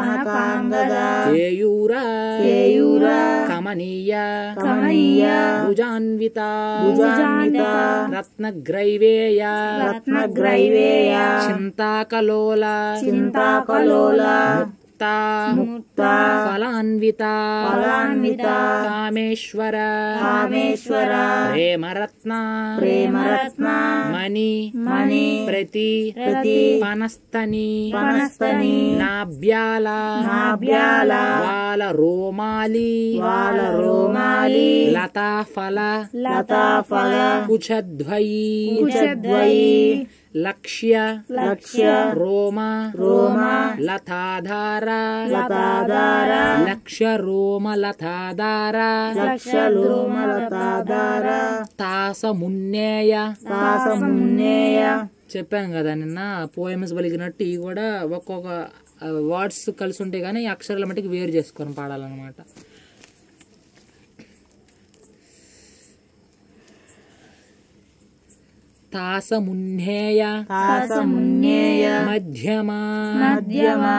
Speaker 1: కేయూర కమనీయ భుజాన్విత రత్నగ్రైవేయ చింతాకలోల ముక్త ఫలాన్విత కామేశ్వర ప్రేమరత్న మణి ప్రతి పనస్తని నాభ్యాల వాల రోమాలి లతాఫల కుచద్వయీ లక్ష్య
Speaker 2: లక్ష్య
Speaker 1: రోమ
Speaker 2: రోమ
Speaker 1: లతాధార
Speaker 2: లతాధార
Speaker 1: లక్ష్య రోమ లతాధార
Speaker 2: లక్ష్య రోమ లతాధార
Speaker 1: తాసమున్నేయ
Speaker 2: తాసమున్నేయ.
Speaker 1: చెప్పాను కదా నిన్న పోయమ్స్ పలికినట్టు ఇవి కూడా ఒక్కొక్క వర్డ్స్ కలిసి ఉంటాయి కానీ అక్షరాల మట్టికి వేరు చేసుకొని పాడాలన్నమాట. తాసమున్నేయ
Speaker 2: తాసమున్నేయ
Speaker 1: మధ్యమా
Speaker 2: మధ్యమా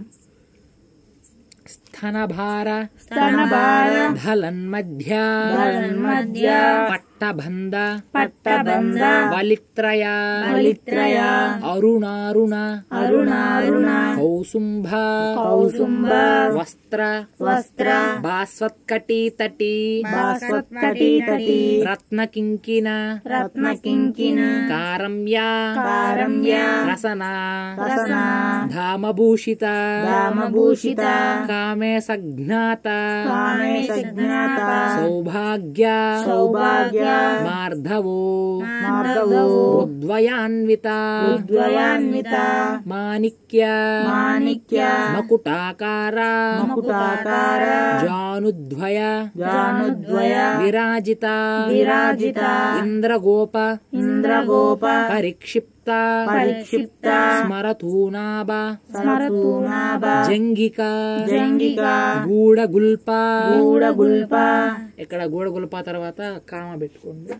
Speaker 1: స్తనభార
Speaker 2: స్తనభార
Speaker 1: ధలన్మధ్య
Speaker 2: ధలన్మధ్య
Speaker 1: పట్టబంధ
Speaker 2: పట్టబంధ
Speaker 1: వలిత్రయ
Speaker 2: వలిత్రయ
Speaker 1: అరుణారుణ
Speaker 2: అరుణారుణ
Speaker 1: కౌసుంభ
Speaker 2: కౌసుంభ
Speaker 1: వస్త్ర
Speaker 2: వస్త్ర
Speaker 1: భాస్వత్కటీతటీ
Speaker 2: భాస్వత్కటీతటీ
Speaker 1: రత్నకింకిన
Speaker 2: రత్నకింకిన
Speaker 1: కారమ్య
Speaker 2: కారమ్య
Speaker 1: రసన
Speaker 2: రసన
Speaker 1: ధామభూషిత
Speaker 2: ధామభూషిత
Speaker 1: కామే సజ్ఞాత
Speaker 2: కామే సజ్ఞాత
Speaker 1: సౌభాగ్య
Speaker 2: సౌభాగ్య
Speaker 1: మార్ధవో
Speaker 2: మార్ధవో
Speaker 1: రుద్వయాన్విత
Speaker 2: ఉద్వయాన్విత
Speaker 1: మాణిక్య
Speaker 2: మాణిక్య
Speaker 1: మకుటాకార
Speaker 2: మకుటాకార
Speaker 1: జానుద్వయ
Speaker 2: జానుద్వయ
Speaker 1: విరాజిత
Speaker 2: విరాజిత
Speaker 1: ఇంద్రగోప
Speaker 2: ఇంద్రగోప
Speaker 1: పరిక్షిప్త
Speaker 2: పరిక్షిప్త
Speaker 1: స్మరతూనాభ
Speaker 2: స్మరతూనాభ
Speaker 1: జంగిక
Speaker 2: జంగిక
Speaker 1: గూడగుల్ప
Speaker 2: గూడగుల్ప.
Speaker 1: ఇక్కడ గూడగుల్ప తర్వాత కామ పెట్టుకోండి.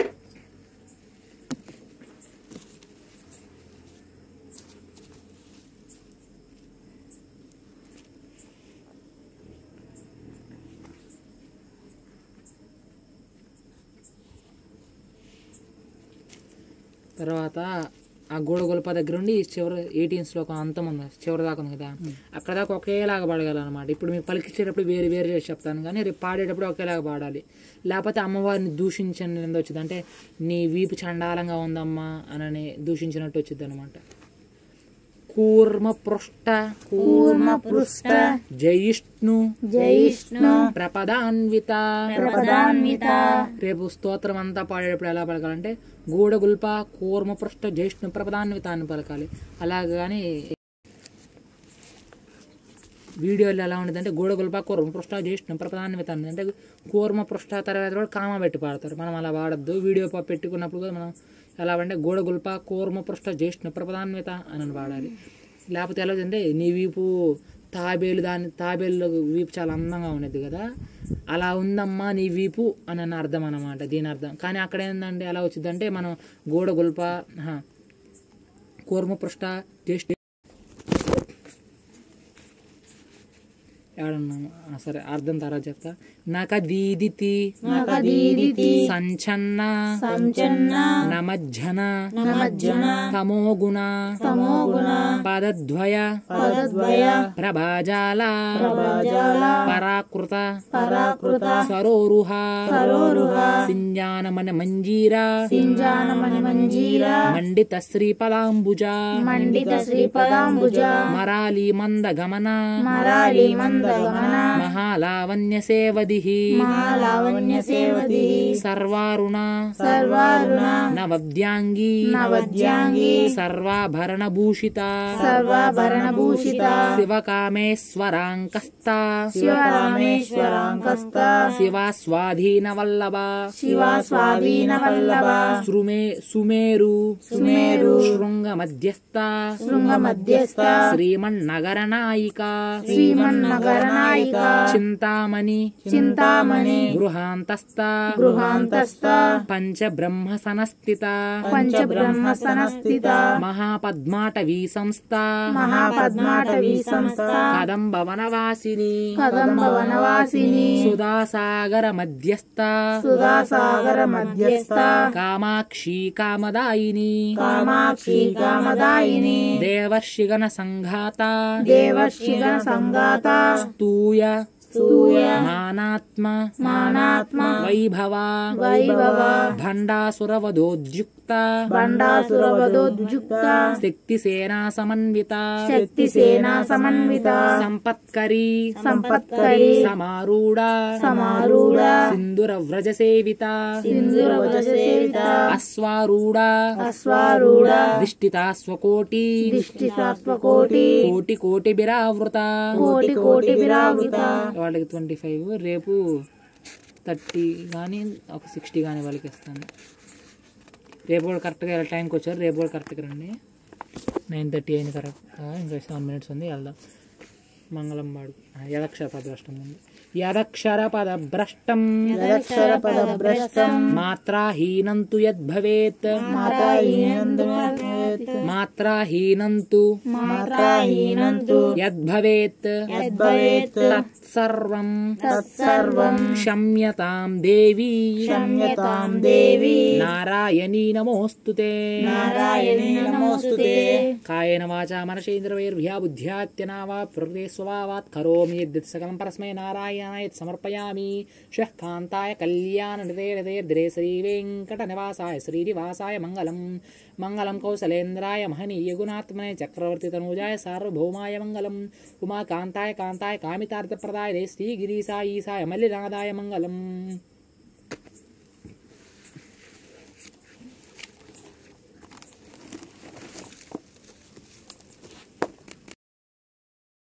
Speaker 1: తర్వాత ఆ గూడగొల్ప దగ్గర ఉండి చివరి 18 శ్లోకం అంతం ఉంది, చివరి దాకా ఉంది కదా, అక్కడ దాకా ఒకేలాగా పాడగలనమాట. ఇప్పుడు మీకు పలికించేటప్పుడు వేరు వేరు చేసి చెప్తాను కానీ రేపు పాడేటప్పుడు ఒకేలాగా పాడాలి. లేకపోతే అమ్మవారిని దూషించని వచ్చింది, అంటే నీ వీపు చండాలంగా ఉందమ్మా అని దూషించినట్టు వచ్చింది అనమాట. కూర్మ పృష్ట
Speaker 2: కూర్మ పృష్ట
Speaker 1: జయిష్ణు
Speaker 2: జయిష్ణు
Speaker 1: ప్రపదాన్విత
Speaker 2: ప్రపదాన్విత.
Speaker 1: రేపు స్తోత్రం అంతా పాడేటప్పుడు ఎలా పలకాలంటే గూడగుల్ప కూర్మ పృష్ట జ్యేష్ణు ప్రపదాన్విత అని పలకాలి. అలాగని వీడియోలో ఎలా ఉండదంటే గూడగుల్ప కూర్మ పృష్ట జ్యేష్ణు ప్రపదాన్విత అని, అంటే కూర్మ పృష్ట తర్వాత కూడా కామ పెట్టి పాడతారు. మనం అలా వాడద్దు. వీడియో పెట్టుకున్నప్పుడు కూడా మనం ఎలా అంటే గూడగుల్ప కూర్మ పృష్ట జ్యేష్ణు ప్రపదాన్విత అని వాడాలి. లేకపోతే ఎలా అంటే నీ వీపు తాబేలు వీపు చాలా అందంగా ఉండేది కదా, అలా ఉందమ్మా నీ వీపు అని అర్థం అన్నమాట దీని అర్థం. కానీ అక్కడ ఏంటంటే ఎలా వచ్చిందంటే మనం గూడగుల్ప కూర్మ పృష్ట జ్యేష్ఠ సరే అర్థం తర్వాత చెప్తా. నకదీదితి సంచన్న నమజ్జన తమోగుణ పదద్వయ ప్రభాజాల పరాకృత సరోరుహ సింజానమన మంజీర మండిత శ్రీపదాంబుజ మరాలి మందగమన మహాలావణ్య సేవదిః సర్వారుణ నవద్యాంగి సర్వాభరణభూషిత శివకామేశ్వరాంకస్త శివాస్వాధీనవల్లభ సుమేరు శృంగమధ్యస్థ శ్రీమన్నగరనాయిక చింతామణి గృహాంతస్థ పంచబ్రహ్మ సంస్థిత మహాపద్మాటవీ సంస్థ కదంబ వనవాసిని సుధాసాగర మధ్యస్థ కామాక్షి కామదాయిని దేవర్షిగణ సంఘాత స్తూయ
Speaker 2: स्तूय
Speaker 1: मानात्मा वैभव भंडासुरवधोद्युक्ता
Speaker 2: भंडासुरवधोद्युक्ता
Speaker 1: शक्तिसेना समन्विता संपत्करी समारूढ़ा सिंदूरव्रजसेविता अश्वारूढ़ा दिष्टिता स्वकोटि कोटि बिरावृता వాళ్ళకి 25 రేపు 30 కానీ ఒక 60 కానీ వాళ్ళకి ఇస్తాను. రేపు కూడా కరెక్ట్గా టైంకి వచ్చారు. రేపు కూడా కరెక్ట్గా రండి. 9:30 అయింది కరెక్ట్గా. ఇంకా 7 మినిట్స్ ఉంది, వెళ్దాం. మంగళం పాడు. యదక్షర పదభ్రష్టం ఉంది. యదక్షర పదభ్రష్టం మాత్రాహీనంతు యద్భవేత్ మాత్రాహీనంతు యద్భవేత్ తత్సర్వం క్షమ్యతాం దేవి నారాయణీ నమోస్తుతే కాయేన వాచా మనసేంద్రియైర్భ్యా బుద్ధ్యాత్యనా వా ప్రకృతే స్వభావాత్ కరోమి యద్యత్ సకలం పరస్మై నారాయణాయ సమర్పయామి. శ్రీః కాంతాయ కళ్యాణనిధే శ్రీ వెంకటనివాసాయ శ్రీనివాసాయ మంగళం కౌసలేంద్రాయ మహనీయ గుణాత్మనే చక్రవర్తి తనూజాయ సార్వభౌమాయ మంగళం. ఉమాకాంతాయ కామితార్థప్రదాయ శ్రీగిరీసాయ ఈశాయ మల్లినాదాయ మంగళం.